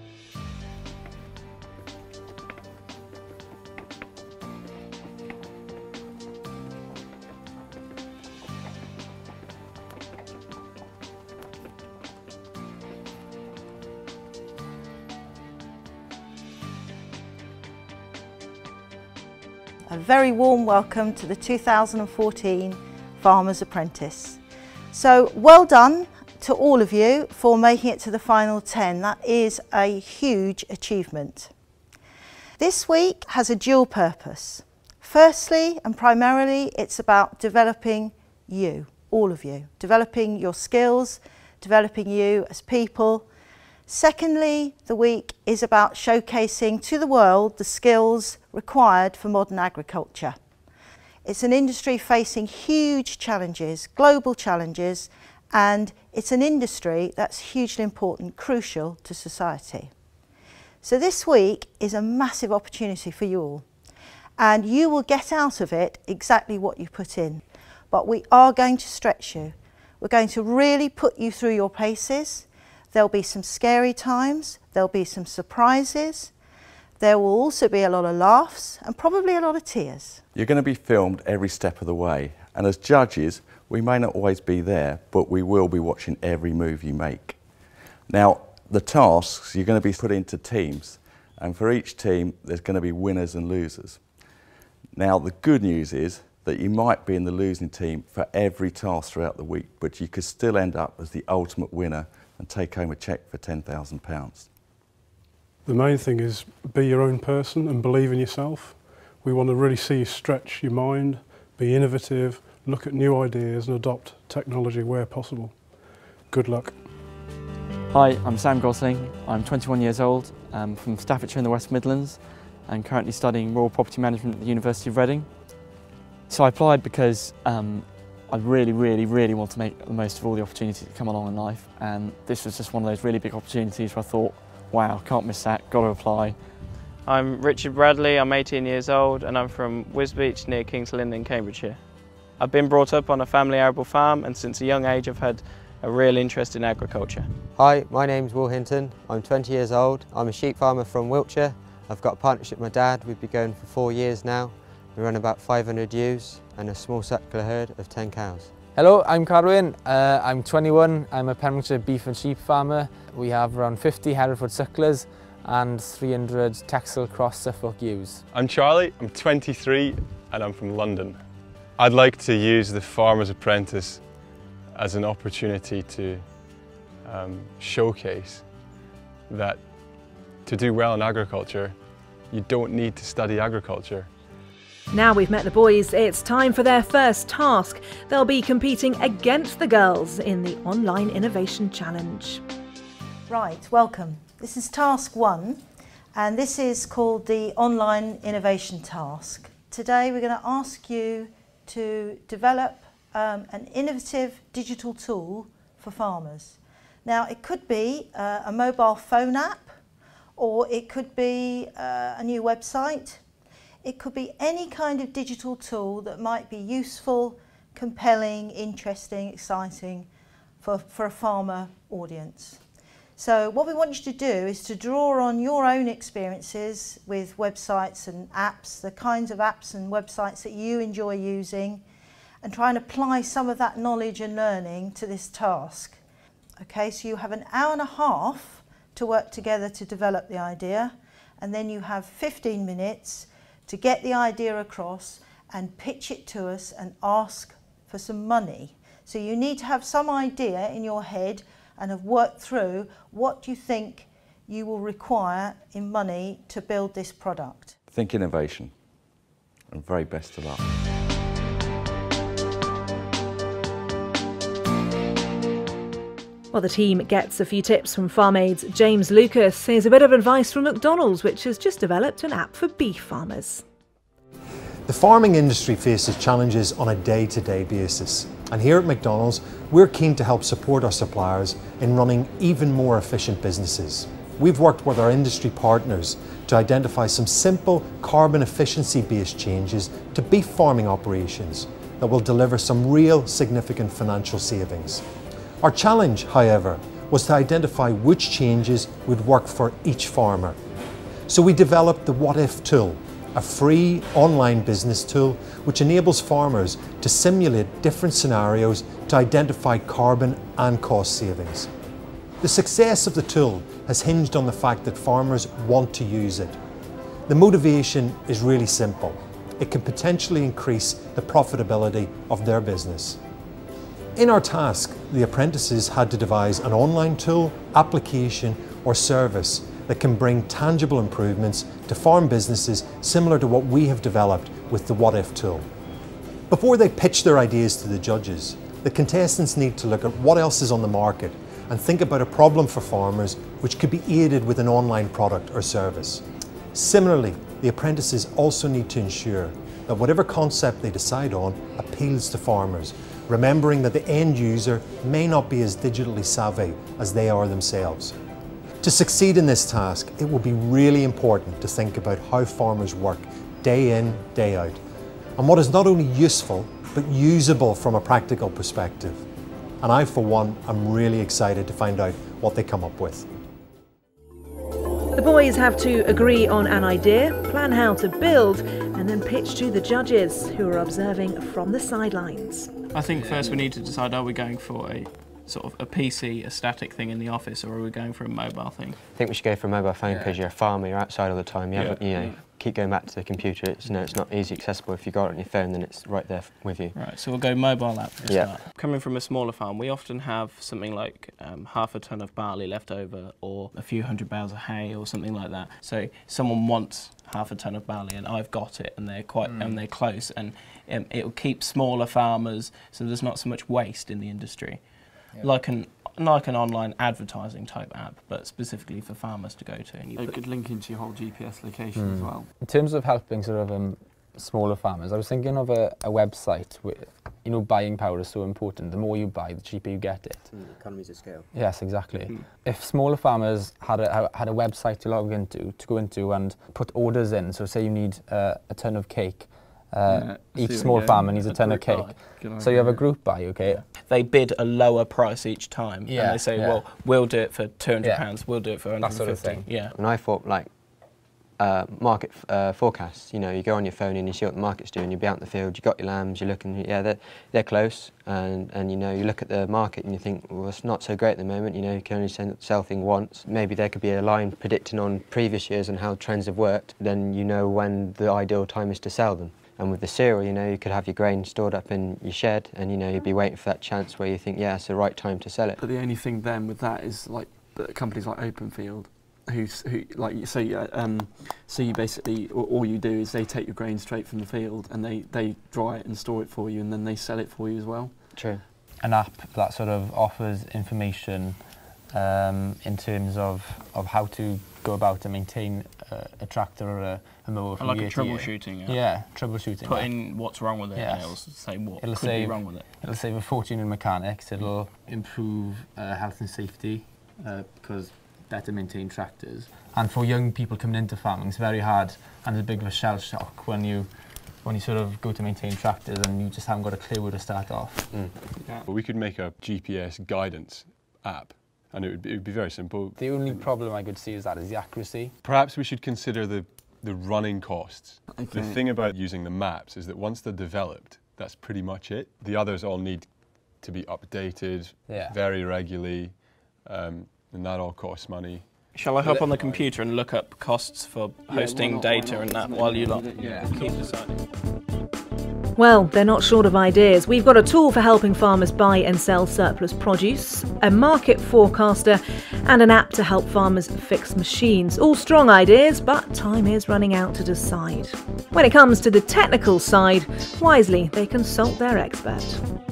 A very warm welcome to the two thousand fourteen Farmer's Apprentice. So well done to all of you for making it to the final ten. That is a huge achievement. This week has a dual purpose. Firstly and primarily it's about developing you, all of you, developing your skills, developing you as people. Secondly, the week is about showcasing to the world the skills required for modern agriculture. It's an industry facing huge challenges, global challenges, and it's an industry that's hugely important, crucial to society. So this week is a massive opportunity for you all, and you will get out of it exactly what you put in. But we are going to stretch you. We're going to really put you through your paces. There'll be some scary times, there'll be some surprises, there will also be a lot of laughs and probably a lot of tears. You're going to be filmed every step of the way, and as judges we may not always be there, but we will be watching every move you make. Now the tasks, you're going to be put into teams, and for each team there's going to be winners and losers. Now the good news is that you might be in the losing team for every task throughout the week, but you could still end up as the ultimate winner and take home a cheque for ten thousand pounds. The main thing is be your own person and believe in yourself. We want to really see you stretch your mind, be innovative, look at new ideas and adopt technology where possible. Good luck. Hi, I'm Sam Gosling. I'm twenty-one years old, I'm from Staffordshire in the West Midlands and currently studying Rural Property Management at the University of Reading. So I applied because um, I really, really, really want to make the most of all the opportunities that come along in life, and this was just one of those really big opportunities where I thought, wow, can't miss that, got to apply. I'm Richard Bradley, I'm eighteen years old and I'm from Wisbeach near Kings Lynn in Cambridgeshire. I've been brought up on a family arable farm and since a young age I've had a real interest in agriculture. Hi, my name's Will Hinton. I'm twenty years old. I'm a sheep farmer from Wiltshire. I've got a partnership with my dad. We've been going for four years now. We run about five hundred ewes and a small circular herd of ten cows. Hello, I'm Carwyn. Uh, I'm twenty-one. I'm a Pembrokeshire beef and sheep farmer. We have around fifty Hereford sucklers and three hundred Texel Cross Suffolk ewes. I'm Charlie. I'm twenty-three and I'm from London. I'd like to use the Farmer's Apprentice as an opportunity to um, showcase that to do well in agriculture, you don't need to study agriculture. Now we've met the boys, it's time for their first task. They'll be competing against the girls in the Online Innovation Challenge. Right, welcome. This is task one, and this is called the Online Innovation Task. Today we're going to ask you to develop um, an innovative digital tool for farmers. Now it could be uh, a mobile phone app, or it could be uh, a new website. It could be any kind of digital tool that might be useful, compelling, interesting, exciting for, for a farmer audience. So what we want you to do is to draw on your own experiences with websites and apps, the kinds of apps and websites that you enjoy using, and try and apply some of that knowledge and learning to this task. Okay, so you have an hour and a half to work together to develop the idea, and then you have fifteen minutes to get the idea across and pitch it to us and ask for some money. So you need to have some idea in your head and have worked through what you think you will require in money to build this product. Think innovation, and very best of luck. Well, the team gets a few tips from FarmAid's James Lucas. Here's a bit of advice from McDonald's, which has just developed an app for beef farmers. The farming industry faces challenges on a day-to-day basis, and here at McDonald's we're keen to help support our suppliers in running even more efficient businesses. We've worked with our industry partners to identify some simple carbon efficiency based changes to beef farming operations that will deliver some real significant financial savings. Our challenge, however, was to identify which changes would work for each farmer. So we developed the What If tool, a free online business tool which enables farmers to simulate different scenarios to identify carbon and cost savings. The success of the tool has hinged on the fact that farmers want to use it. The motivation is really simple. It can potentially increase the profitability of their business. In our task, the apprentices had to devise an online tool, application or service that can bring tangible improvements to farm businesses similar to what we have developed with the What If tool. Before they pitch their ideas to the judges, the contestants need to look at what else is on the market and think about a problem for farmers which could be aided with an online product or service. Similarly, the apprentices also need to ensure that whatever concept they decide on appeals to farmers, remembering that the end user may not be as digitally savvy as they are themselves. To succeed in this task, it will be really important to think about how farmers work day in, day out, and what is not only useful, but usable from a practical perspective. And I, for one, am really excited to find out what they come up with. The boys have to agree on an idea, plan how to build, and then pitch to the judges, who are observing from the sidelines. I think first we need to decide, are we going for a sort of a P C, a static thing in the office, or are we going for a mobile thing? I think we should go for a mobile phone because yeah. you're a farmer, you're outside all the time, you, Yeah. haven't, you know, keep going back to the computer, it's, you know, it's not easy accessible. If you've got it on your phone, then it's right there with you. Right, so we'll go mobile app for a Yeah. start. Coming from a smaller farm, we often have something like um, half a tonne of barley left over, or a few hundred bales of hay, or something like that. So someone wants half a tonne of barley, and I've got it, and they're quite, Mm. and they're close, and um, it will keep smaller farmers, so there's not so much waste in the industry. Yeah. Like an like an online advertising type app, but specifically for farmers to go to. And you It put could link into your whole G P S location Mm. as well. In terms of helping sort of um, smaller farmers, I was thinking of a, a website where, you know, buying power is so important. The more you buy, the cheaper you get it. Mm, economies of scale. Yes, exactly. Mm. If smaller farmers had a, had a website to log into, to go into and put orders in, so say you need uh, a ton of cake, uh, Yeah, each see, small yeah, farmer needs a, a ton of group cake. buy. Good So you have a idea. group buy, okay? They bid a lower price each time, Yeah, and they say, yeah. well, we'll do it for two hundred pounds, Yeah. we'll do it for one That hundred sort of fifty. thing. Yeah. And I thought, like, uh, market uh, forecasts, you know, you go on your phone and you see what the market's doing, you'll be out in the field, you've got your lambs, you're looking, yeah, they're, they're close, and, and, you know, you look at the market and you think, well, it's not so great at the moment, you know, you can only send, sell things once. Maybe there could be a line predicting on previous years and how trends have worked, then you know when the ideal time is to sell them. And with the cereal, you know, you could have your grain stored up in your shed and, you know, you'd be waiting for that chance where you think, yeah, it's the right time to sell it. But the only thing then with that is like the companies like Openfield, who, who like so you, um, so you basically all, all you do is they take your grain straight from the field and they they dry it and store it for you, and then they sell it for you as well. True. An app that sort of offers information um, in terms of, of how to go about and maintain a, a tractor or a, a mower from Like a year to year. troubleshooting app. Yeah, troubleshooting. Put app. in what's wrong with it, Yes. and it'll say what It'll could save, be wrong with it. It'll save a fortune in mechanics. It'll improve uh, health and safety uh, because better maintained tractors. And for young people coming into farming, it's very hard and a bit of a shell shock when you when you sort of go to maintain tractors and you just haven't got a clue where to start off. Mm. Yeah. Well, we could make a G P S guidance app, and it would, be, it would be very simple. The only problem I could see is that is the accuracy. Perhaps we should consider the, the running costs. Okay. The thing about using the maps is that once they're developed, that's pretty much it. The others all need to be updated Yeah. very regularly, um, and that all costs money. Shall I hop on the computer and look up costs for Yeah, hosting why not, data why and not? that while you lot Yeah. keep deciding? Well, they're not short of ideas. We've got a tool for helping farmers buy and sell surplus produce, a market forecaster, and an app to help farmers fix machines. All strong ideas, but time is running out to decide. When it comes to the technical side, wisely they consult their expert.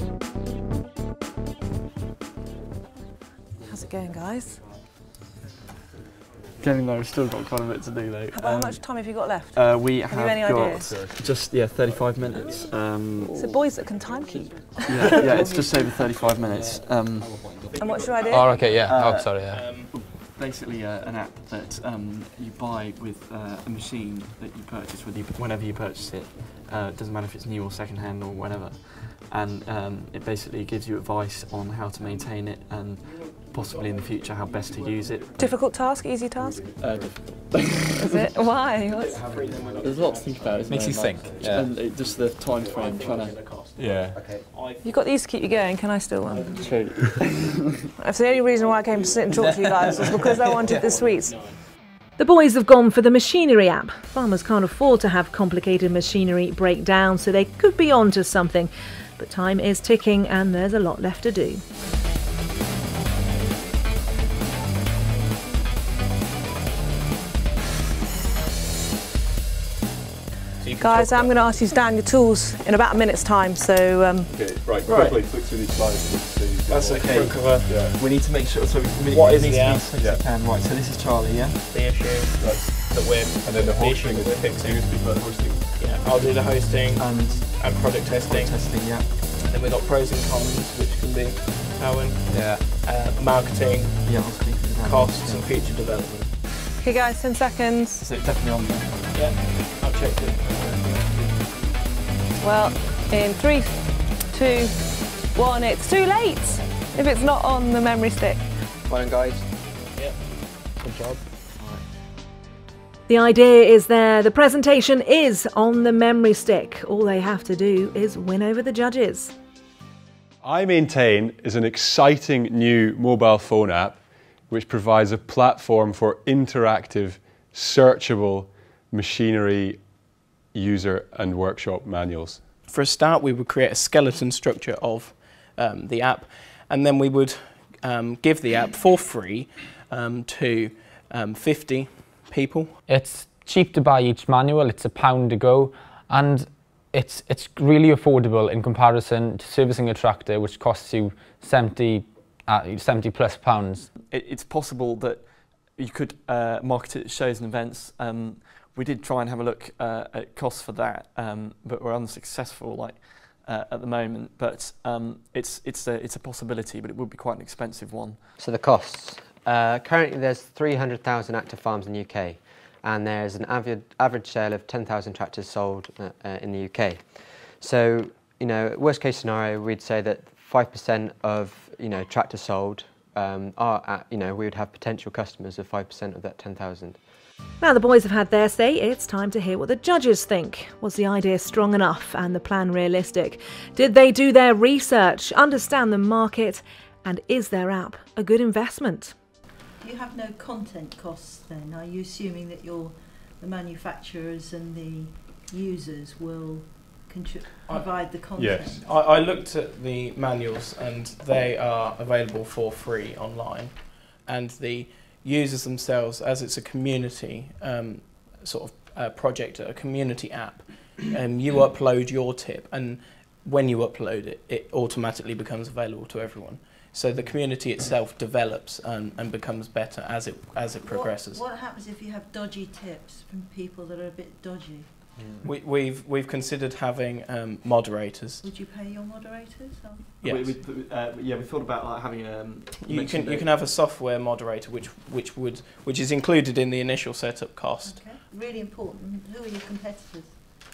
How's it going, guys? Getting there, we've still got quite a bit to do though. How much time have you got left? Uh, we have have, you any got ideas? just yeah thirty-five minutes. Um, So boys that can time keep. yeah, yeah, it's just over thirty-five minutes. Um, And what's your idea? Oh, okay, yeah. Uh, oh, sorry, yeah. Um, basically, uh, an app that um, you buy with uh, a machine that you purchase with you whenever you purchase it. Uh, it doesn't matter if it's new or second-hand or whatever. And um, it basically gives you advice on how to maintain it and possibly in the future how best to use it. Difficult task, easy task? Uh, difficult. Is it? Why? What's... There's a lot to think about, isn't Makes there? you think, Like, yeah. And it, just the time frame, trying to... Yeah. You've got these to keep you going, can I still one? True. That's the only reason why I came to sit and talk to you guys, was because I wanted the sweets. The boys have gone for the machinery app. Farmers can't afford to have complicated machinery break down, so they could be on to something. But time is ticking and there's a lot left to do. Guys, I'm going to ask you to down your tools in about a minute's time, so... Um, Okay, right, Right. quickly flick through these slides. That's okay. Yeah. We need to make sure, so we, What it is needs the to be app? as quick as it can. Right, so this is Charlie, yeah? The issue that we're And then the issue hosting that we're is fixing. you speak about the hosting. Yeah, I'll do the hosting And and product testing. testing, yeah. And then we've got pros and cons, which can be Owen, Yeah. uh, marketing, Yeah, I'll speak for the costs, and future development. okay guys, ten seconds. So it's definitely on there. Yeah, I'll check it. Well, in three, two, one, it's too late if it's not on the memory stick. Well done, guys. Yeah. Good job. The idea is there, the presentation is on the memory stick. All they have to do is win over the judges. iMaintain is an exciting new mobile phone app which provides a platform for interactive, searchable machinery user and workshop manuals. For a start, we would create a skeleton structure of um, the app, and then we would um, give the app for free um, to um, fifty people. It's cheap to buy each manual, it's a pound to go, and it's it's really affordable in comparison to servicing a tractor, which costs you seventy at seventy plus pounds. It, it's possible that you could uh, market it at shows and events. Um, we did try and have a look uh, at costs for that, um, but we're unsuccessful like uh, at the moment. But um, it's it's a it's a possibility, but it would be quite an expensive one. So the costs. Uh, currently, there's three hundred thousand active farms in the U K, and there's an average average sale of ten thousand tractors sold uh, uh, in the U K. So, you know, worst case scenario, we'd say that five percent of, you know, tractors sold um, are at, you know, we would have potential customers of five percent of that ten thousand. Now the boys have had their say, it's time to hear what the judges think. Was the idea strong enough and the plan realistic? Did they do their research, understand the market, and is their app a good investment? You have no content costs then. Are you assuming that your the manufacturers and the users will contri- provide the content? Yes. I, I looked at the manuals and they are available for free online, and the users themselves, as it's a community um, sort of uh, project, a community app, um, you upload your tip, and when you upload it, it automatically becomes available to everyone. So the community itself develops and, and becomes better as it as it progresses. What, what happens if you have dodgy tips from people that are a bit dodgy? Mm. We, we've we've considered having um, moderators. Would you pay your moderators? Or? Yes. We, we, uh, yeah, we thought about like having a. Um, you can you can have a software moderator, which which would which is included in the initial setup cost. Okay. Really important. Who are your competitors?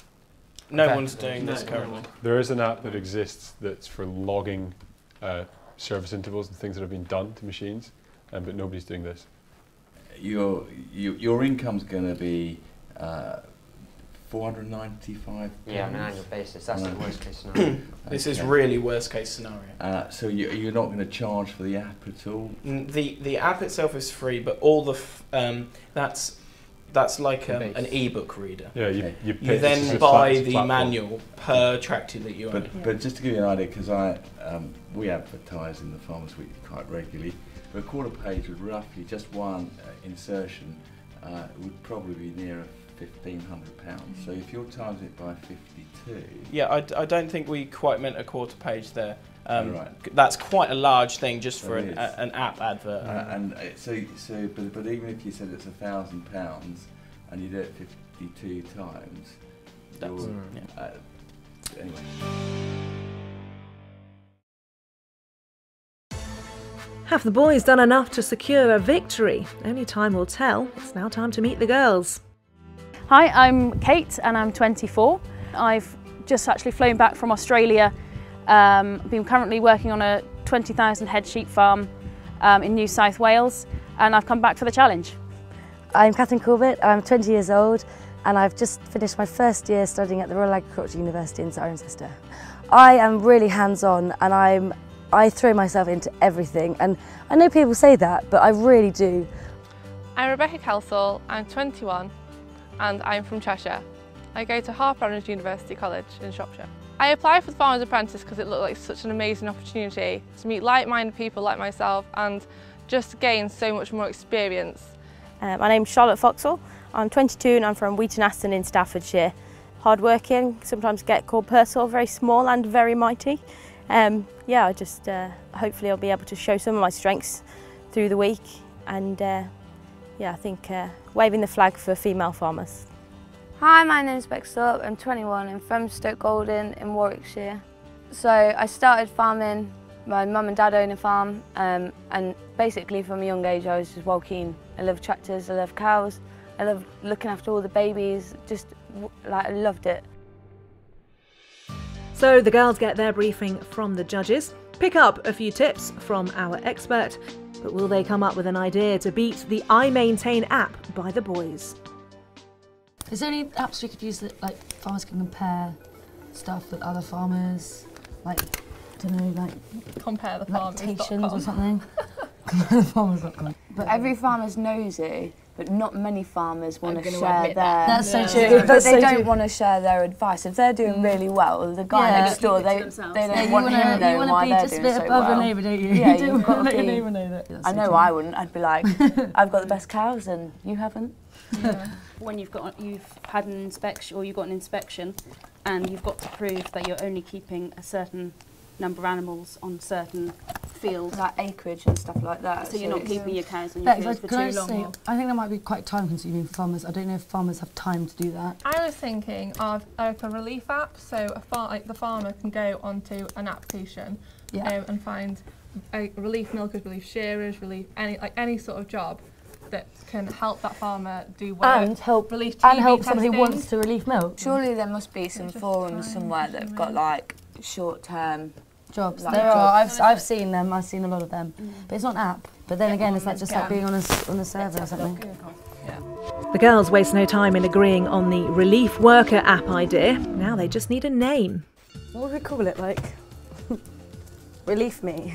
No Okay. one's doing No, this no. currently. There is an app that exists that's for logging uh, service intervals and things that have been done to machines, um, but nobody's doing this. Your your, your income's going to be uh, four hundred ninety-five. Yeah, on an annual basis. That's the worst case scenario. This is Okay. really worst case scenario. Uh, so you, you're not going to charge for the app at all? Mm, The the app itself is free, but all the f um, that's that's like um, an e-book reader. Yeah, you, you, pay, you then it's a buy flat the platform. manual per tractor that you But, own. but just to give you an idea, because I um, we advertise in the Farmers Weekly quite regularly, but a quarter page with roughly just one uh, insertion uh, would probably be near fifteen hundred pounds. So if you're charging it by fifty-two, Yeah, I, d- I don't think we quite meant a quarter page there. Um, Right. c- That's quite a large thing just for There an, is. a, an app advert. Uh, and uh, so, so, but, but even if you said it's a thousand pounds and you do it fifty-two times, That's- you're, yeah. uh, anyway. Have the boys done enough to secure a victory? Only time will tell. It's now time to meet the girls. Hi, I'm Kate and I'm twenty-four. I've just actually flown back from Australia. Um, been currently working on a twenty thousand head sheep farm um, in New South Wales, and I've come back for the challenge. I'm Catherine Corbett, I'm twenty years old and I've just finished my first year studying at the Royal Agricultural University in Cirencester. I am really hands-on and I'm, I throw myself into everything, and I know people say that, but I really do. I'm Rebecca Kelsall, I'm twenty-one and I'm from Cheshire. I go to Harper Adams University College in Shropshire. I applied for the Farmer's Apprentice because it looked like such an amazing opportunity to meet like-minded people like myself and just gain so much more experience. Uh, my name's Charlotte Foxall, I'm twenty-two and I'm from Wheaton Aston in Staffordshire. Hard-working, sometimes get called Purcell, very small and very mighty. Um, yeah, I just uh, hopefully I'll be able to show some of my strengths through the week, and uh, yeah, I think uh, waving the flag for female farmers. Hi, my name's Beck Thorpe, I'm twenty-one, I'm from Stoke Golden in Warwickshire. So I started farming, my mum and dad own a farm, um, and basically from a young age I was just well keen. I love tractors, I love cows, I love looking after all the babies, just like I loved it. So the girls get their briefing from the judges, pick up a few tips from our expert, but will they come up with an idea to beat the I Maintain app by the boys? Is there any apps we could use that like farmers can compare stuff with other farmers, like I don't know, like compare the farmers dot com lactations or something? compare the farmers dot com. But every farmer's nosy, but not many farmers want I'm to gonna share admit their... that. That's so No. true. But That's they so don't true. want to share their advice. If they're doing really well, the guy Yeah. next door, Keep it to they, themselves. they don't Yeah, you want wanna- him to you know wanna why be they're just a doing bit so above your well. neighbour, don't you? Yeah, You you've got to let your be... neighbour know that. That's I so know true. I wouldn't. I'd be like, I've got the best cows and you haven't. Yeah. When you've got you've had an inspection or you've got an inspection and you've got to prove that you're only keeping a certain number of animals on certain field. Like acreage and stuff like that. So you're not keeping your cows on your Bex, field for can I too long? say, or- I think that might be quite time consuming for farmers. I don't know if farmers have time to do that. I was thinking of like a relief app, so a far, like the farmer can go onto an application Yeah. um, and find a relief milkers, relief shearers, relief any like any sort of job that can help that farmer do work. And help relief and T B help somebody who testing. wants to relief milk. Surely there must be some forums somewhere that have got like short-term Jobs. like, there are. jobs. I've I've seen them. I've seen a lot of them. But it's not an app. But then again, it's like just like Yeah. being on a s- on a server or something. The girls waste no time in agreeing on the Relief Worker app idea. Now they just need a name. What would we call it? Like relief me.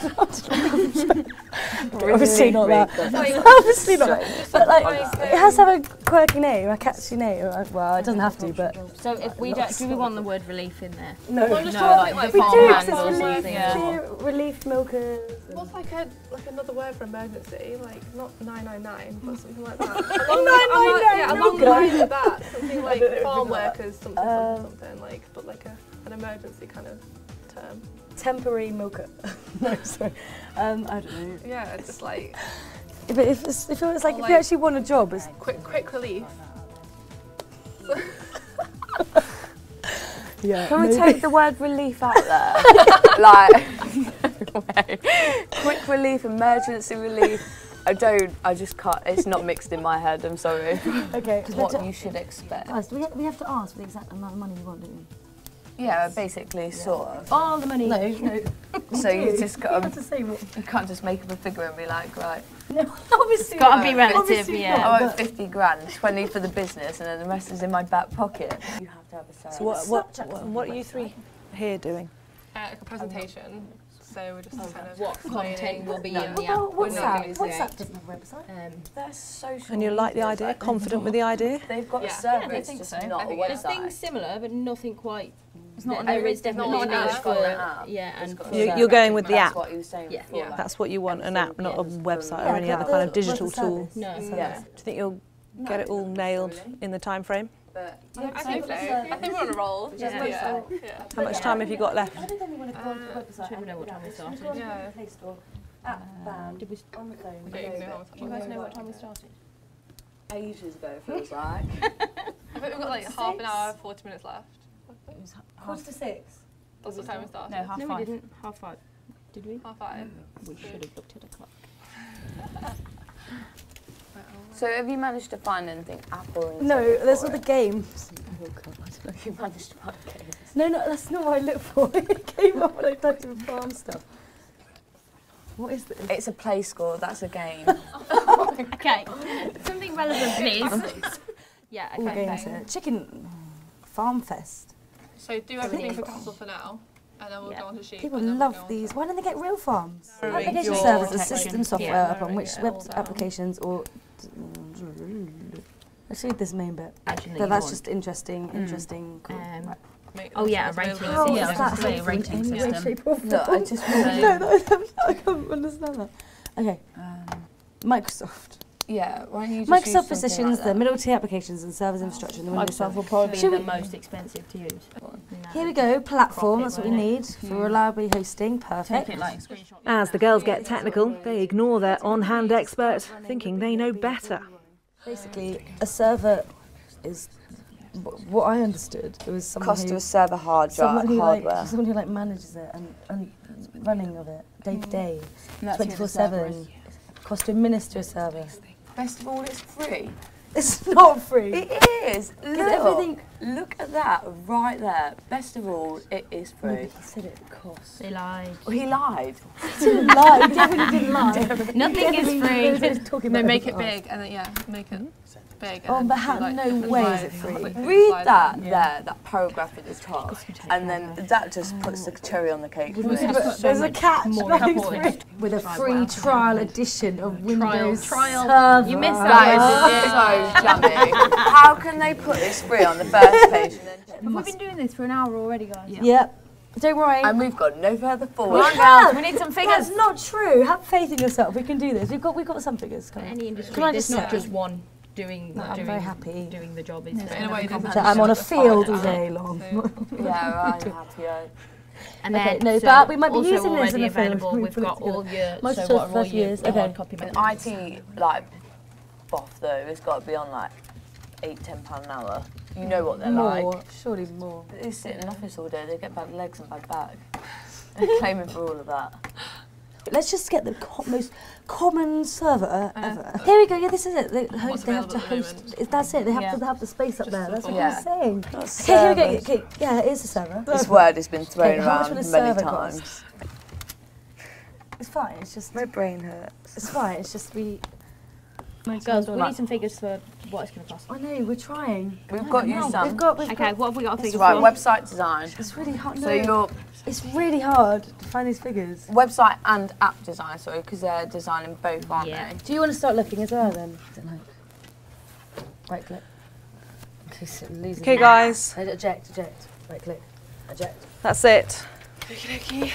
Obviously not that. Obviously not. But like it has to have a quirky name, a catchy name. Well, it doesn't have to, but. So if we don't, do we want the word relief in there? No, Well, just no, try like, it like the we farm do. hand It's or relief, something. yeah. relief milkers. What's like a like another word for emergency? Like not nine nine nine, but something like that. nine along, nine along, nine, yeah, no along the good. lines of that. Something like don't know farm if that. workers, something, Uh, something, something like, but like a an emergency kind of term. Temporary milker. No, sorry. Um, I don't know. Yeah, it's just like But if it's, if it's like Or if like- you actually want a job, it's quick quick relief. yeah. Can we maybe. take the word relief out there? Like, quick relief, emergency relief. I don't, I just can't, it's not mixed in my head, I'm sorry. Okay. What you should expect. Guys, do we, we have to ask for the exact amount of money you want, don't we? Yeah, basically, sort of. All the money. No, no. So you just got have to say what. you can't just make up a figure and be like, right. No, obviously. It's gotta not. be relative, Obviously yeah. not, I want but- fifty grand, twenty for the business, and then the rest is in my back pocket. You have to have a say. So what, what, what, what are you three here doing? Uh, like a presentation. So we're just kind of What content will be No. in the Well, app? what's We're not that? gonna What's say. that? Doesn't have a website. Um, They're social. And you like the medias, idea? like, Confident with the idea? They've got Yeah. a server, Yeah, I it's think just so. not I a think There's website. things similar, but nothing quite. It's not there an is definitely not an an image app, for an app. yeah, and It's got a for You- server. you're going with the That's app. what you were saying Yeah. before. Yeah. That's what you want, an app, not a website or Yeah, any but other the- kind of what's the digital tool. service? No. So- Yeah. Do you think you'll get it all nailed in the time frame? But I think so. I think we're on a roll. Yeah. Yeah. yeah. How much time have you got left? I think then we want to go on to the website. Don't know what time we started. Yeah. Play Store. App ban. Did we on the phone? Okay, you know Do you guys know what time we started? ages ago, feels like. I think we've got like half an hour, forty minutes left. Quarter to six. That's the time we started. No, half no, five. we didn't. Half five. Did we? Half five. We should have looked at a clock. So have you managed to find anything Apple and No, there's all the games. Oh god, I don't know if you managed to find games. No, no, that's not what I look for. It came up when I typed in farm stuff. What is this? It's a play score, that's a game. Okay, something relevant, please. Yeah, All okay. games here. Chicken Farm Fest. So do everything for Castle for now, and then we'll Yeah. go on to sheep. People and then we'll go love on these. to- Why don't they get real farms? Narrowing Application your servers, the protection. system software Yeah, upon which narrowing it web all down. applications or. Let's read this main bit. Actually, But you that's want. just interesting, Mm. interesting. Cool. Um, Right. Make Oh them yeah, a sound rating really How system. is Yeah, I that was going to say a helpful in rating any way, system. shape or Look, I form? just No, want no, I can't understand that. Okay. Microsoft. Yeah, why don't you just use Microsoft something positions like the that? middle tier applications and servers infrastructure in the Windows Microsoft server. will probably Should be the we- most expensive to use. Here we go, platform, that's what we won't it? need for reliably hosting, perfect. Take it like screenshot. As the girls get technical, they ignore their on-hand expert, thinking they know better. Basically, a server is, wh- what I understood, it was someone Cost who, of a server hard drive, someone who hardware. like, someone who like manages it and, and running of it day to day, And that's who the twenty-four server seven, is. cost to administer a server. Best of all, it's free. It's not free. It is. Look, everything- look at that right there. Best of all, it is No, free. but he said it costs. They lied. Well, he lied. He didn't lie, he definitely didn't lie. Nothing is Definitely free. was talking No, about make it everything big, and then yeah, make it big. Oh, and but then how- do, like, no different way is slides, it free. like, different Read slides. that Yeah. there, that paragraph at the top, and then that just puts the cherry on the cake. for Yeah, me. but there's a catch. more nothing's couple free. With a free trial edition of Windows trial. Server. You missed That is so jammy. How can they put this free on the first page and then Have we been doing this for an hour already, guys? Yep. Don't worry. and we've got no further we forward. can. We need some figures. That's not true. Have faith in yourself. We can do this. We've got we've got some figures. Come on. Any industry, Can I there's just not say- just one doing. No, I'm doing, very happy. Doing the job. But in a way, it doesn't So I'm on a field all day long. Yeah, right, I'm happy. I- And Okay, then no, so but we might be also using this already in the film. available. We We've put it got all together. your Most so of what the are all first your, years, your okay. hard copy An books. I T like boff though, it's got to be on like eight, ten pound an hour. You know what they're More, like. surely more. They sit in an office all day. They get bad legs and bad back. They're claiming for all of that. Let's just get the co most common server ever. Here we go. Yeah, this is it. They, host, they have to host. It, that's it. They have Yeah. to have the space up there. That's what Yeah. I was saying. That's Okay, here we go. servers. Okay, yeah, it is a server. This word has been thrown Okay, how much around would a many server times. cost? It's fine. It's just my brain hurts. It's fine. It's just we. Girls, we like- need some figures for what it's going to cost. I know, we're trying. We've No, got no, you some. We've got, we've Okay, got, what have we got a It's figure right, for? website design. It's really hard. So no, you're it's really hard to find these figures. website and app design, sorry, because they're designing both, aren't Yeah. they? Do you want to start looking as well then? I don't know. Right click. Okay, so losing Okay, it. guys. Right, eject, eject. Right click. Eject. That's it. Okie dokie.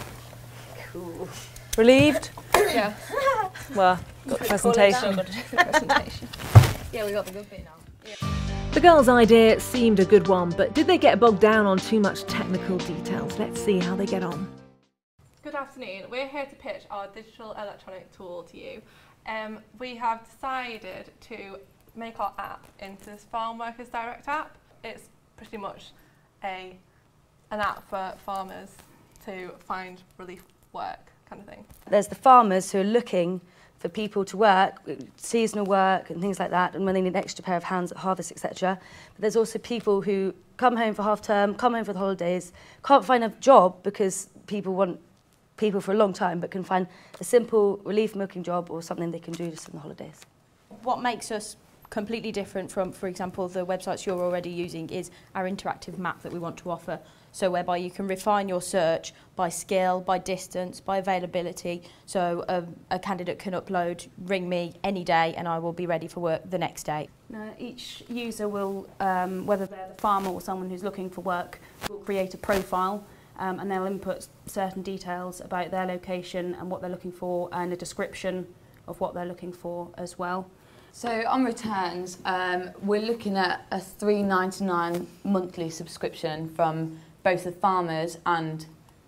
Cool. Relieved? Yeah. Well, got the presentation. presentation. Yeah, we got the good bit now. The girls' idea seemed a good one, but did they get bogged down on too much technical details? Let's see how they get on. Good afternoon. We're here to pitch our digital electronic tool to you. Um, we have decided to make our app into this Farm Workers Direct app. It's pretty much a an app for farmers to find relief work kind of thing. There's the farmers who are looking for people to work, seasonal work and things like that, and when they need an extra pair of hands at harvest, et cetera. But there's also people who come home for half term, come home for the holidays, can't find a job because people want people for a long time, but can find a simple relief milking job or something they can do just in the holidays. What makes us completely different from, for example, the websites you're already using is our interactive map that we want to offer. So whereby you can refine your search by skill, by distance, by availability. So um, a candidate can upload, ring me any day and I will be ready for work the next day. Now, each user will, um, whether they're the farmer or someone who's looking for work, will create a profile um, and they'll input certain details about their location and what they're looking for and a description of what they're looking for as well. So on returns, um, we're looking at a three ninety-nine monthly subscription from both the farmers and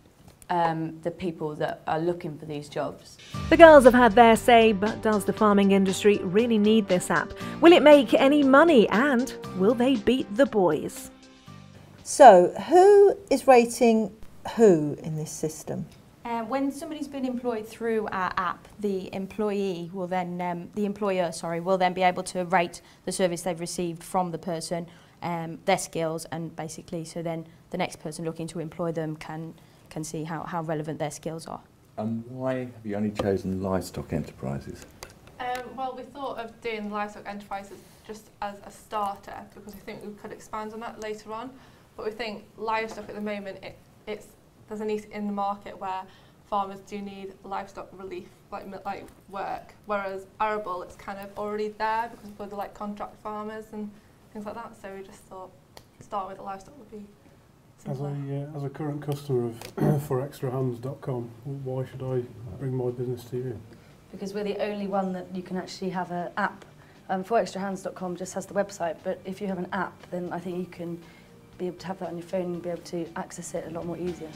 um, the people that are looking for these jobs. The girls have had their say, but does the farming industry really need this app? Will it make any money, and will they beat the boys? So, who is rating who in this system? Uh, when somebody's been employed through our app, the employee will then, um, the employer, sorry, will then be able to rate the service they've received from the person, um, their skills, and basically, so then the next person looking to employ them can can see how, how relevant their skills are. And why have you only chosen livestock enterprises? Um, well, we thought of doing livestock enterprises just as a starter because we think we could expand on that later on. But we think livestock at the moment, it, it's there's a need in the market where farmers do need livestock relief, like like work. Whereas arable, it's kind of already there because people do like contract farmers and things like that. So we just thought start with the livestock would be As a, simpler. uh, as a current customer of for extra hands dot com, why should I bring my business to you? Because we're the only one that you can actually have an app. Um, for extra hands dot com just has the website, but if you have an app, then I think you can be able to have that on your phone and be able to access it a lot more easier.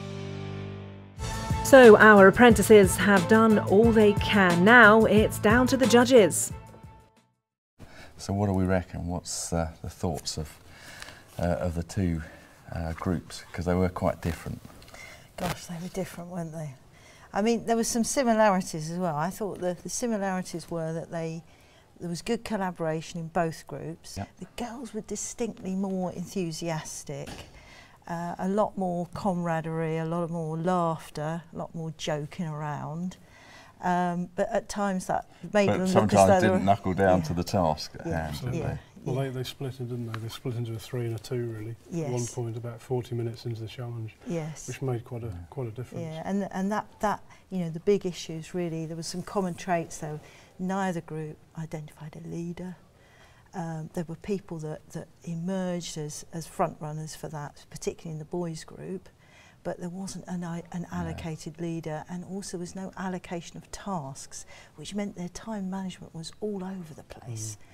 So our apprentices have done all they can. Now it's down to the judges. So what do we reckon? What's uh, the thoughts of, uh, of the two uh, groups? Because they were quite different. Gosh, they were different, weren't they? I mean, there were some similarities as well. I thought the, the similarities were that they there was good collaboration in both groups. Yep. The girls were distinctly more enthusiastic, uh, a lot more camaraderie, a lot more laughter, a lot more joking around. Um, but at times that made But them look as sometimes though they didn't were, knuckle down yeah. to the task at Yeah. hand, So, did Yeah. they? well, they, they split it, didn't they? They split into a three and a two, really. Yes. At one point, about forty minutes into the challenge. Yes. Which made quite a quite a difference. Yeah, and and that that you know the big issues really. There was some common traits though. Neither group identified a leader. Um, there were people that that emerged as as front runners for that, particularly in the boys group, but there wasn't an I- an allocated yeah. leader, and also there was no allocation of tasks, which meant their time management was all over the place. Mm. Yeah.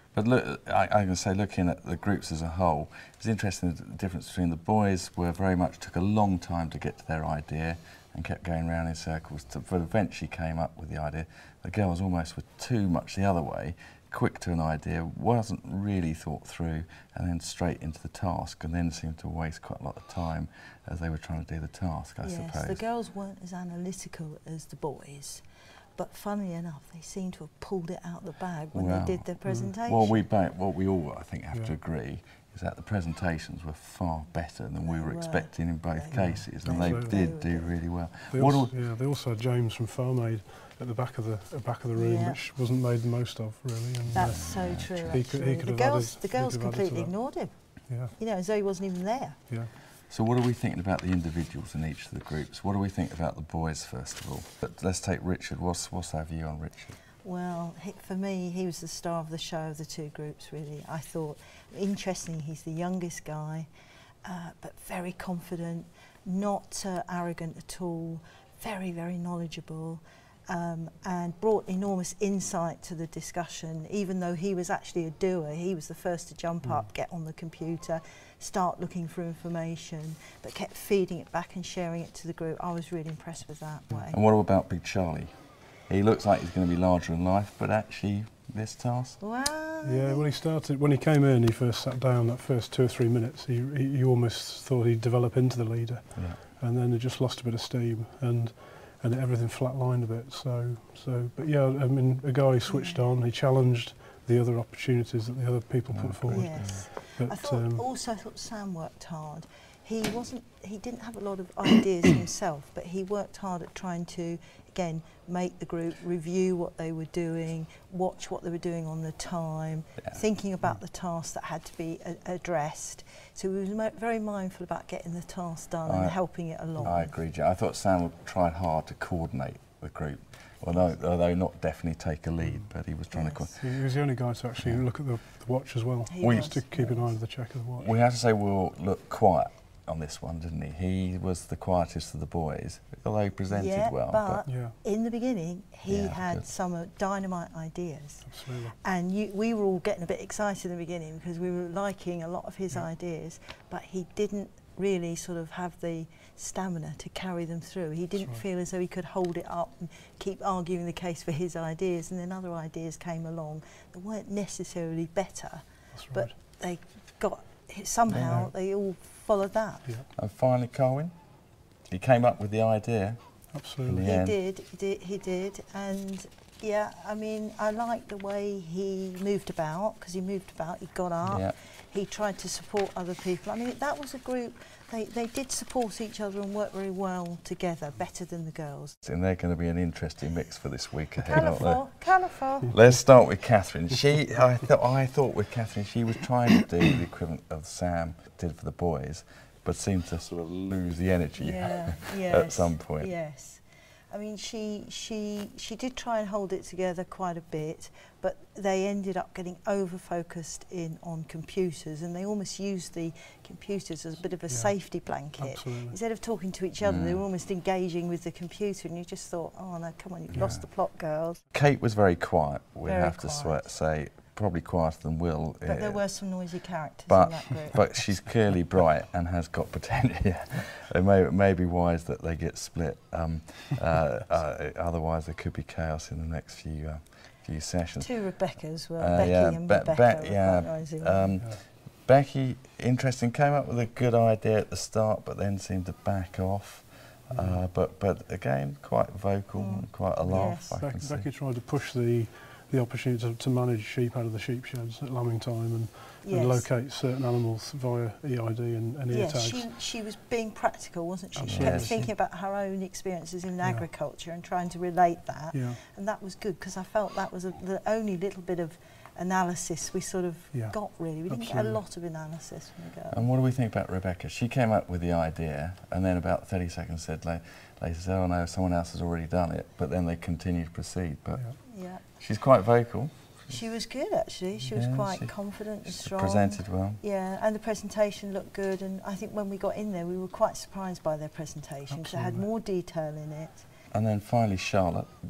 But look, I, I can say, looking at the groups as a whole, it was interesting the difference between the boys were very much took a long time to get to their idea and kept going round in circles, to, but eventually came up with the idea. The girls almost were too much the other way, quick to an idea, wasn't really thought through, and then straight into the task, and then seemed to waste quite a lot of time as they were trying to do the task, I yes, suppose. The girls weren't as analytical as the boys, but funnily enough, they seem to have pulled it out of the bag when well, they did their presentation. Well, we ba what we all, I think, have yeah. to agree is that the presentations were far better than they we were, were expecting in both they cases, were. and they, they did do really well. They What also, yeah, they also had James from Farm Aid at the back of the uh, back of the room, yeah. which wasn't made the most of, really. And, That's uh, so true. He could, he could the have girls, added, the girls completely that. ignored him. Yeah. You know, as though he wasn't even there. Yeah. So what are we thinking about the individuals in each of the groups? What do we think about the boys, first of all? But let's take Richard. What's, what's our view on Richard? Well, he, for me, he was the star of the show of the two groups, really. I thought, interesting, he's the youngest guy, uh, but very confident, not uh, arrogant at all, very, very knowledgeable, um, and brought enormous insight to the discussion. Even though he was actually a doer, he was the first to jump mm. up, get on the computer, start looking for information, but kept feeding it back and sharing it to the group. I was really impressed with that way. And what about Big Charlie? He looks like he's going to be larger than life, but actually this task? Well, yeah, when he started, when he came in, he first sat down, that first two or three minutes, he, he, you almost thought he'd develop into the leader. Yeah. And then it just lost a bit of steam, and and everything flatlined a bit. So, so, but yeah, I mean, a guy switched yeah. on, he challenged the other opportunities that the other people no, put forward. Yes. But, I thought, um, also, I thought Sam worked hard. He wasn't, he didn't have a lot of ideas himself, but he worked hard at trying to, again, make the group review what they were doing, watch what they were doing on the time, yeah. thinking about mm. the tasks that had to be a addressed. So he was mo very mindful about getting the task done I, and helping it along. I agree, Joe. I thought Sam tried hard to coordinate the group, although, although not definitely take a lead, but he was trying yes. to... He was the only guy to actually yeah. look at the, the watch as well. He was. To keep an eye on the check of the watch. We have to say Will looked quiet on this one, didn't he? He was the quietest of the boys, although he presented yeah, well. But, but yeah. in the beginning, he yeah, had good. some uh, dynamite ideas. Absolutely. And you, we were all getting a bit excited in the beginning because we were liking a lot of his yeah. ideas, but he didn't really sort of have the stamina to carry them through. He didn't right. feel as though he could hold it up and keep arguing the case for his ideas, and then other ideas came along that weren't necessarily better, That's but right. they got, somehow yeah. they all followed that. Yeah. And finally, Colin, he came up with the idea. Absolutely. He did, he did, he did, and yeah, I mean, I liked the way he moved about, because he moved about, he got up, yeah. he tried to support other people. I mean, that was a group, they, they did support each other and work very well together, better than the girls. And they're going to be an interesting mix for this week ahead, aren't they? Colourful, colourful. Let's start with Catherine. She, I thought, I thought with Catherine, she was trying to do the equivalent of Sam did for the boys, but seemed to sort of lose the energy yeah, yes, at some point. Yes. I mean, she, she, she did try and hold it together quite a bit, but they ended up getting over-focused in on computers, and they almost used the computers as a bit of a yeah, safety blanket. Absolutely. Instead of talking to each other, mm. they were almost engaging with the computer, and you just thought, oh no, come on, you've yeah. lost the plot, girls. Kate was very quiet, we very have quiet. to say. Probably quieter than Will. But uh, there were some noisy characters but, in that group. But she's clearly bright and has got potential. Yeah. It may, it may be wise that they get split. Um, uh, uh, otherwise, there could be chaos in the next few uh, few sessions. Two Rebeccas were uh, Becky yeah, and Be Rebecca. Be were yeah, quite noisy, um, yeah. Becky, interesting, came up with a good idea at the start, but then seemed to back off. Mm. Uh, but but again, quite vocal, mm. and quite a laugh. Yes. I Becky, can see. Becky tried to push the the opportunity to, to manage sheep out of the sheep sheds at lambing time and, yes. and locate certain animals via E I D and, and ear yes, tags. she, she was being practical, wasn't she? She Absolutely. kept thinking about her own experiences in yeah. agriculture and trying to relate that. Yeah. And that was good, because I felt that was a, the only little bit of analysis we sort of yeah. got, really. We didn't Absolutely. get a lot of analysis from the girl. And what do we think about Rebecca? She came up with the idea and then about thirty seconds said, like, later said, oh no, someone else has already done it, but then they continued to proceed. But yeah. yeah. she's quite vocal. She was good, actually. She yeah, was quite she confident and strong. Presented well. Yeah, and the presentation looked good, and I think when we got in there, we were quite surprised by their presentation, because it had more detail in it. And then finally, Charlotte was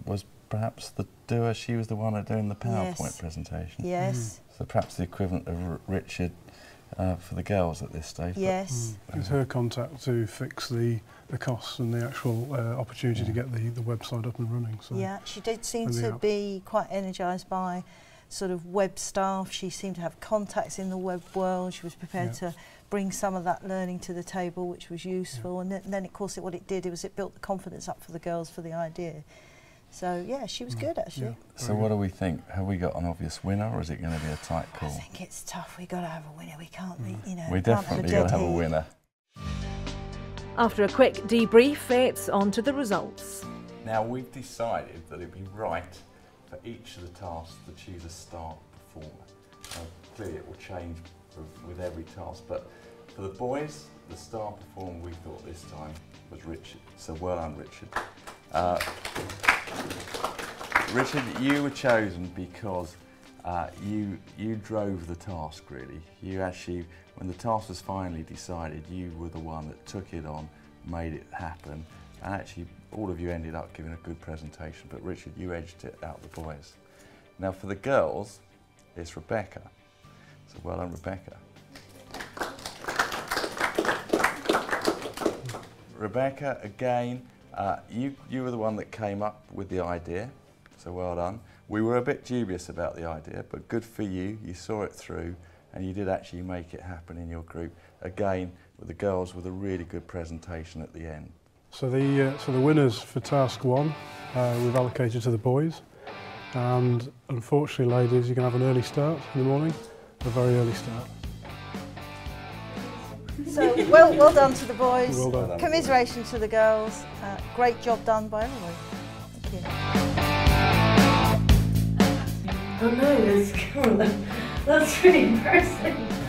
perhaps the doer, she was the one doing the PowerPoint Yes. presentation. Yes. Mm. So perhaps the equivalent of R Richard uh, for the girls at this stage. Yes. Mm. It's her contact to fix the, the costs and the actual uh, opportunity yeah. to get the, the website up and running. So. Yeah, she did seem And the to app. be quite energised by sort of web staff. She seemed to have contacts in the web world. She was prepared Yeah. to bring some of that learning to the table, which was useful. Yeah. And, th and then, of course, it, what it did was it built the confidence up for the girls for the idea. So, yeah, she was mm. good, actually. Yeah. So what do we think? Have we got an obvious winner, or is it going to be a tight call? I think it's tough. We've got to have a winner. We can't, mm. you know, we can't definitely have got to have a winner. After a quick debrief, it's on to the results. Now, we've decided that it'd be right for each of the tasks to choose a star performer. Now, clearly it will change with every task, but for the boys, the star performer we thought this time was Richard. So well done, Richard. Uh, Richard, you were chosen because uh, you you drove the task, really. You actually, when the task was finally decided, you were the one that took it on, made it happen, and actually all of you ended up giving a good presentation, but Richard, you edged it out the boys. Now for the girls, it's Rebecca. So well done, Rebecca. Rebecca, again, uh, you, you were the one that came up with the idea, so well done. We were a bit dubious about the idea, but good for you. You saw it through, and you did actually make it happen in your group. Again, with the girls with a really good presentation at the end. So the, uh, so the winners for task one, uh, we've allocated to the boys. And unfortunately, ladies, you're going to have an early start in the morning, a very early start. So, well, well done to the boys. Well done. Commiseration to the girls. Uh, great job done by everyone. Thank you. Oh no, that's, that's really embarrassing.